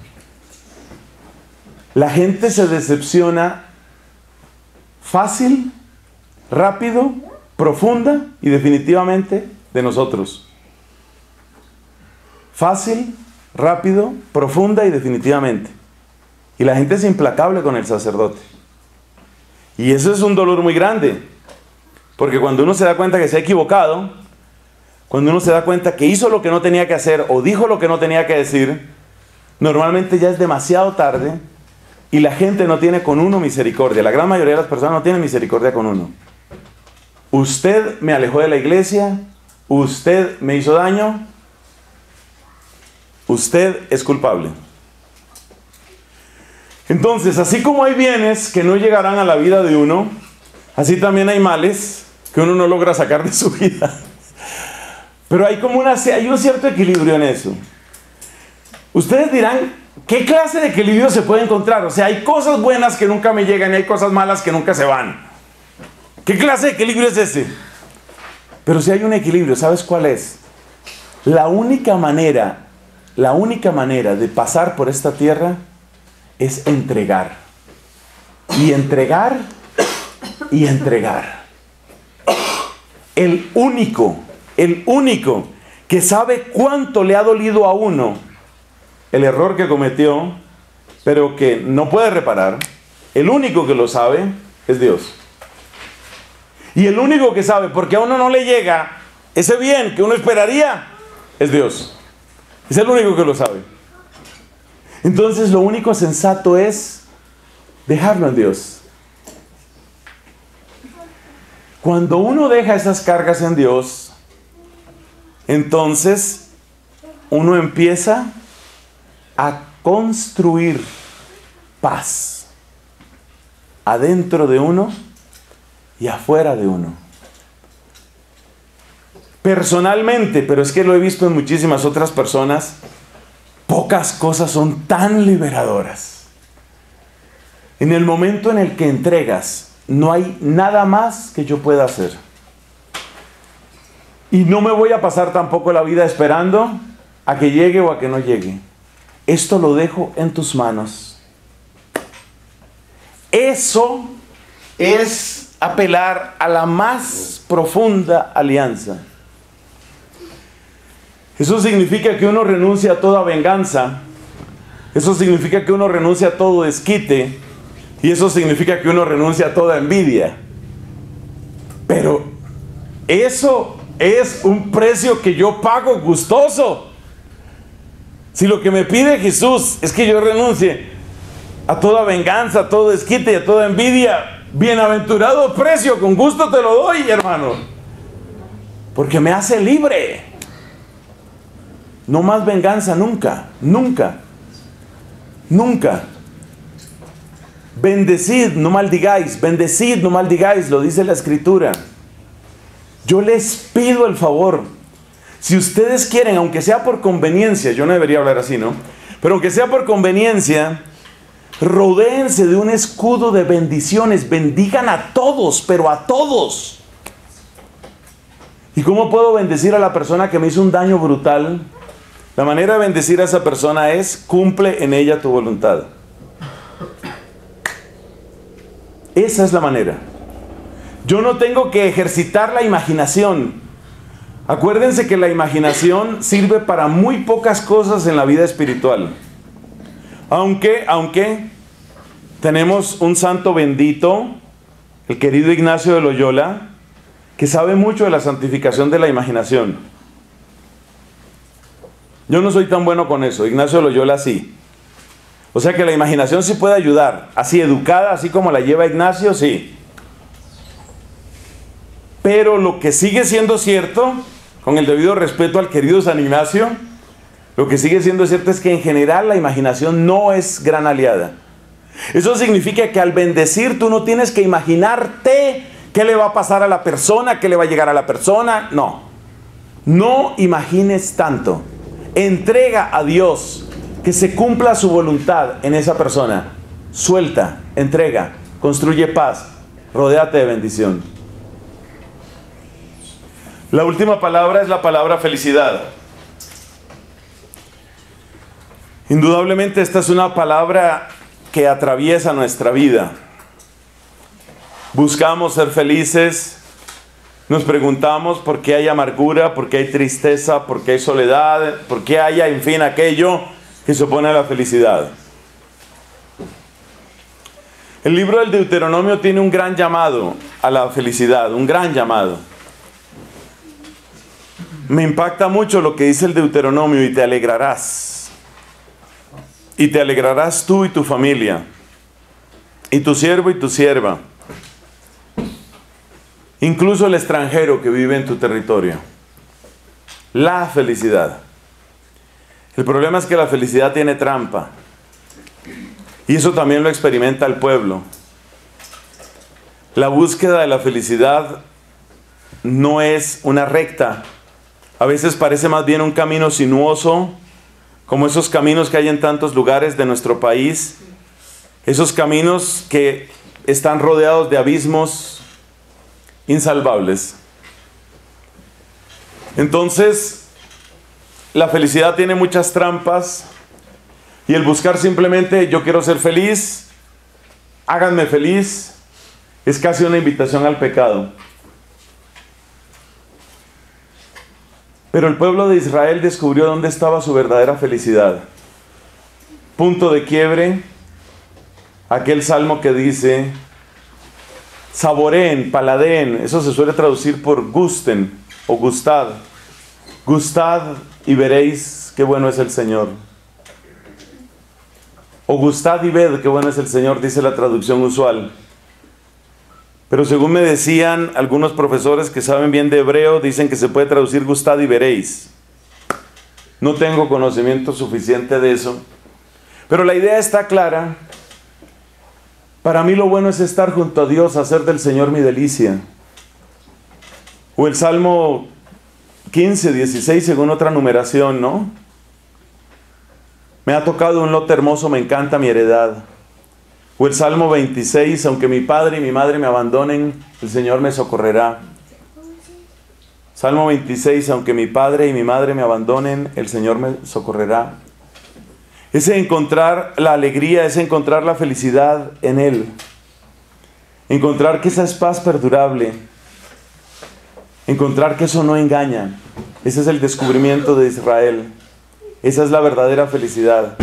La gente se decepciona fácil, rápido, profunda y definitivamente de nosotros. Fácil, rápido, profunda y definitivamente. Y la gente es implacable con el sacerdote. Y eso es un dolor muy grande. Porque cuando uno se da cuenta que se ha equivocado, cuando uno se da cuenta que hizo lo que no tenía que hacer o dijo lo que no tenía que decir, normalmente ya es demasiado tarde. Y la gente no tiene con uno misericordia. La gran mayoría de las personas no tienen misericordia con uno. Usted me alejó de la iglesia. Usted me hizo daño. Usted es culpable. Entonces, así como hay bienes que no llegarán a la vida de uno, así también hay males que uno no logra sacar de su vida. Pero hay un cierto equilibrio en eso. Ustedes dirán, ¿qué clase de equilibrio se puede encontrar? O sea, hay cosas buenas que nunca me llegan y hay cosas malas que nunca se van. ¿Qué clase de equilibrio es ese? Pero si hay un equilibrio, ¿sabes cuál es? La única manera de pasar por esta tierra es entregar. Y entregar y entregar. El único que sabe cuánto le ha dolido a uno el error que cometió, pero que no puede reparar, el único que lo sabe es Dios. Y el único que sabe, porque a uno no le llega ese bien que uno esperaría, es Dios. Es el único que lo sabe. Entonces lo único sensato es dejarlo en Dios. Cuando uno deja esas cargas en Dios, entonces uno empieza a construir paz adentro de uno y afuera de uno. Personalmente, pero es que lo he visto en muchísimas otras personas, pocas cosas son tan liberadoras. En el momento en el que entregas, no hay nada más que yo pueda hacer. Y no me voy a pasar tampoco la vida esperando a que llegue o a que no llegue. Esto lo dejo en tus manos. Eso es apelar a la más profunda alianza. Eso significa que uno renuncia a toda venganza. Eso significa que uno renuncia a todo desquite. Y eso significa que uno renuncia a toda envidia. Pero eso es un precio que yo pago gustoso. Si lo que me pide Jesús es que yo renuncie a toda venganza, a todo desquite y a toda envidia, bienaventurado precio, con gusto te lo doy, hermano. Porque me hace libre. No más venganza nunca, nunca, nunca. Bendecid, no maldigáis, bendecid, no maldigáis, lo dice la Escritura. Yo les pido el favor, si ustedes quieren, aunque sea por conveniencia, yo no debería hablar así, ¿no? Pero aunque sea por conveniencia, rodéense de un escudo de bendiciones, bendigan a todos, pero a todos. ¿Y cómo puedo bendecir a la persona que me hizo un daño brutal? La manera de bendecir a esa persona es, cumple en ella tu voluntad. Esa es la manera. Yo no tengo que ejercitar la imaginación. Acuérdense que la imaginación sirve para muy pocas cosas en la vida espiritual. Aunque tenemos un santo bendito, el querido Ignacio de Loyola, que sabe mucho de la santificación de la imaginación. Yo no soy tan bueno con eso, Ignacio de Loyola sí. O sea que la imaginación sí puede ayudar, así educada, así como la lleva Ignacio, sí. Pero lo que sigue siendo cierto, con el debido respeto al querido San Ignacio, lo que sigue siendo cierto es que en general la imaginación no es gran aliada. Eso significa que al bendecir tú no tienes que imaginarte qué le va a pasar a la persona, qué le va a llegar a la persona. No, no imagines tanto. Entrega a Dios que se cumpla su voluntad en esa persona. Suelta, entrega, construye paz, rodéate de bendición. La última palabra es la palabra felicidad. Indudablemente esta es una palabra que atraviesa nuestra vida. Buscamos ser felices, nos preguntamos por qué hay amargura, por qué hay tristeza, por qué hay soledad, por qué hay, en fin, aquello que se opone a la felicidad. El libro del Deuteronomio tiene un gran llamado a la felicidad, un gran llamado. Me impacta mucho lo que dice el Deuteronomio: y te alegrarás. Y te alegrarás tú y tu familia, y tu siervo y tu sierva, incluso el extranjero que vive en tu territorio. La felicidad. El problema es que la felicidad tiene trampa. Y eso también lo experimenta el pueblo. La búsqueda de la felicidad no es una recta. A veces parece más bien un camino sinuoso, como esos caminos que hay en tantos lugares de nuestro país. Esos caminos que están rodeados de abismos insalvables. Entonces, la felicidad tiene muchas trampas y el buscar simplemente yo quiero ser feliz, háganme feliz, es casi una invitación al pecado. Pero el pueblo de Israel descubrió dónde estaba su verdadera felicidad. Punto de quiebre, aquel salmo que dice, saboreen, paladeen, eso se suele traducir por gusten o gustad. Gustad y veréis qué bueno es el Señor. O gustad y ved qué bueno es el Señor, dice la traducción usual. Pero según me decían algunos profesores que saben bien de hebreo, dicen que se puede traducir gustad y veréis. No tengo conocimiento suficiente de eso. Pero la idea está clara. Para mí lo bueno es estar junto a Dios, hacer del Señor mi delicia. O el Salmo 15, 16, según otra numeración, ¿no? Me ha tocado un lote hermoso, me encanta mi heredad. O el Salmo 26, aunque mi padre y mi madre me abandonen, el Señor me socorrerá. Salmo 26, aunque mi padre y mi madre me abandonen, el Señor me socorrerá. Es encontrar la alegría, es encontrar la felicidad en Él. Encontrar que esa es paz perdurable. Encontrar que eso no engaña. Ese es el descubrimiento de Israel. Esa es la verdadera felicidad.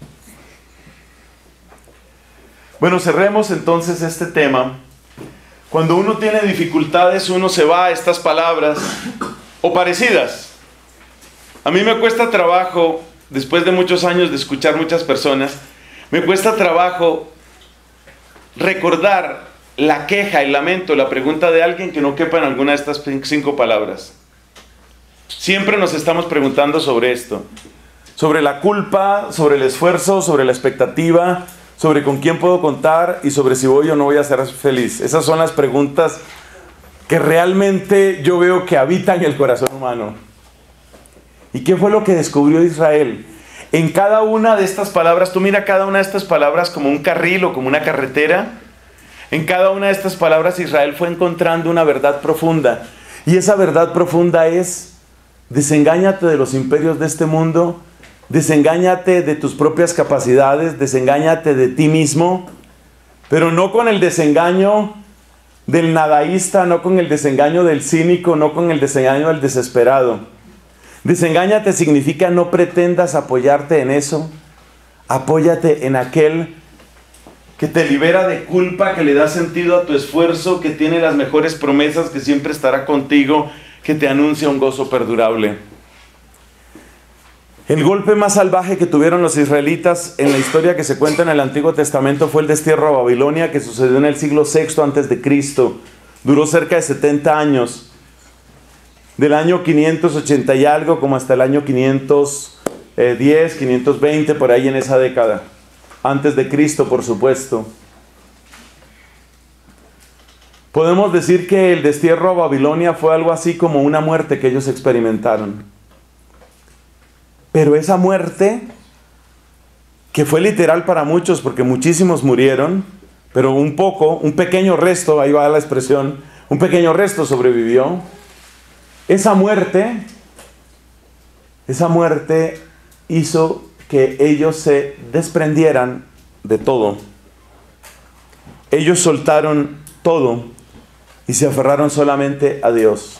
Bueno, cerremos entonces este tema. Cuando uno tiene dificultades, uno se va a estas palabras o parecidas. A mí me cuesta trabajo, después de muchos años de escuchar muchas personas, me cuesta trabajo recordar la queja, el lamento, la pregunta de alguien que no quepa en alguna de estas 5 palabras. Siempre nos estamos preguntando sobre esto. Sobre la culpa, sobre el esfuerzo, sobre la expectativa, sobre con quién puedo contar y sobre si voy o no voy a ser feliz. Esas son las preguntas que realmente yo veo que habitan el corazón humano. ¿Y qué fue lo que descubrió Israel? En cada una de estas palabras, tú mira cada una de estas palabras como un carril o como una carretera. En cada una de estas palabras Israel fue encontrando una verdad profunda. Y esa verdad profunda es: desengáñate de los imperios de este mundo. Desengáñate de tus propias capacidades, desengáñate de ti mismo, pero no con el desengaño del nadaísta, no con el desengaño del cínico, no con el desengaño del desesperado. Desengáñate significa no pretendas apoyarte en eso, apóyate en aquel que te libera de culpa, que le da sentido a tu esfuerzo, que tiene las mejores promesas, que siempre estará contigo, que te anuncia un gozo perdurable. El golpe más salvaje que tuvieron los israelitas en la historia que se cuenta en el Antiguo Testamento fue el destierro a Babilonia, que sucedió en el siglo VI antes de Cristo. Duró cerca de 70 años. Del año 580 y algo como hasta el año 510, 520, por ahí en esa década. Antes de Cristo, por supuesto. Podemos decir que el destierro a Babilonia fue algo así como una muerte que ellos experimentaron. Pero esa muerte, que fue literal para muchos, porque muchísimos murieron, pero un pequeño resto, ahí va la expresión, un pequeño resto sobrevivió. Esa muerte hizo que ellos se desprendieran de todo. Ellos soltaron todo y se aferraron solamente a Dios.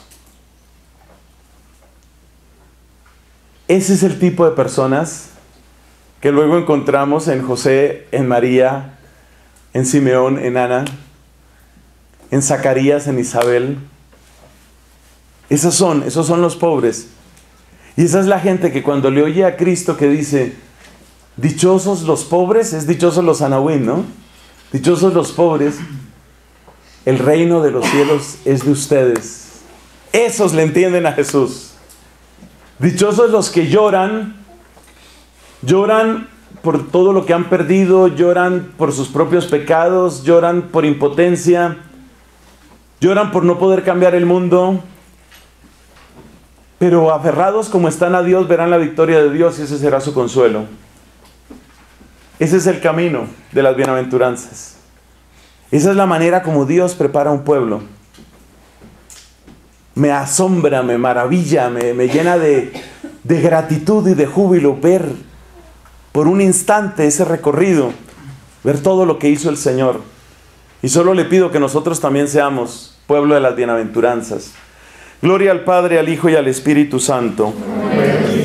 Ese es el tipo de personas que luego encontramos en José, en María, en Simeón, en Ana, en Zacarías, en Isabel. Esos son los pobres. Y esa es la gente que cuando le oye a Cristo que dice, dichosos los pobres, es dichosos los anahuín, ¿no? Dichosos los pobres, el reino de los cielos es de ustedes. Esos le entienden a Jesús. Dichosos los que lloran por todo lo que han perdido, lloran por sus propios pecados, lloran por impotencia, lloran por no poder cambiar el mundo, pero aferrados como están a Dios verán la victoria de Dios y ese será su consuelo. Ese es el camino de las bienaventuranzas. Esa es la manera como Dios prepara un pueblo. me asombra, me maravilla, me llena de gratitud y de júbilo ver por un instante ese recorrido, ver todo lo que hizo el Señor. Y solo le pido que nosotros también seamos pueblo de las bienaventuranzas. Gloria al Padre, al Hijo y al Espíritu Santo.
Amén.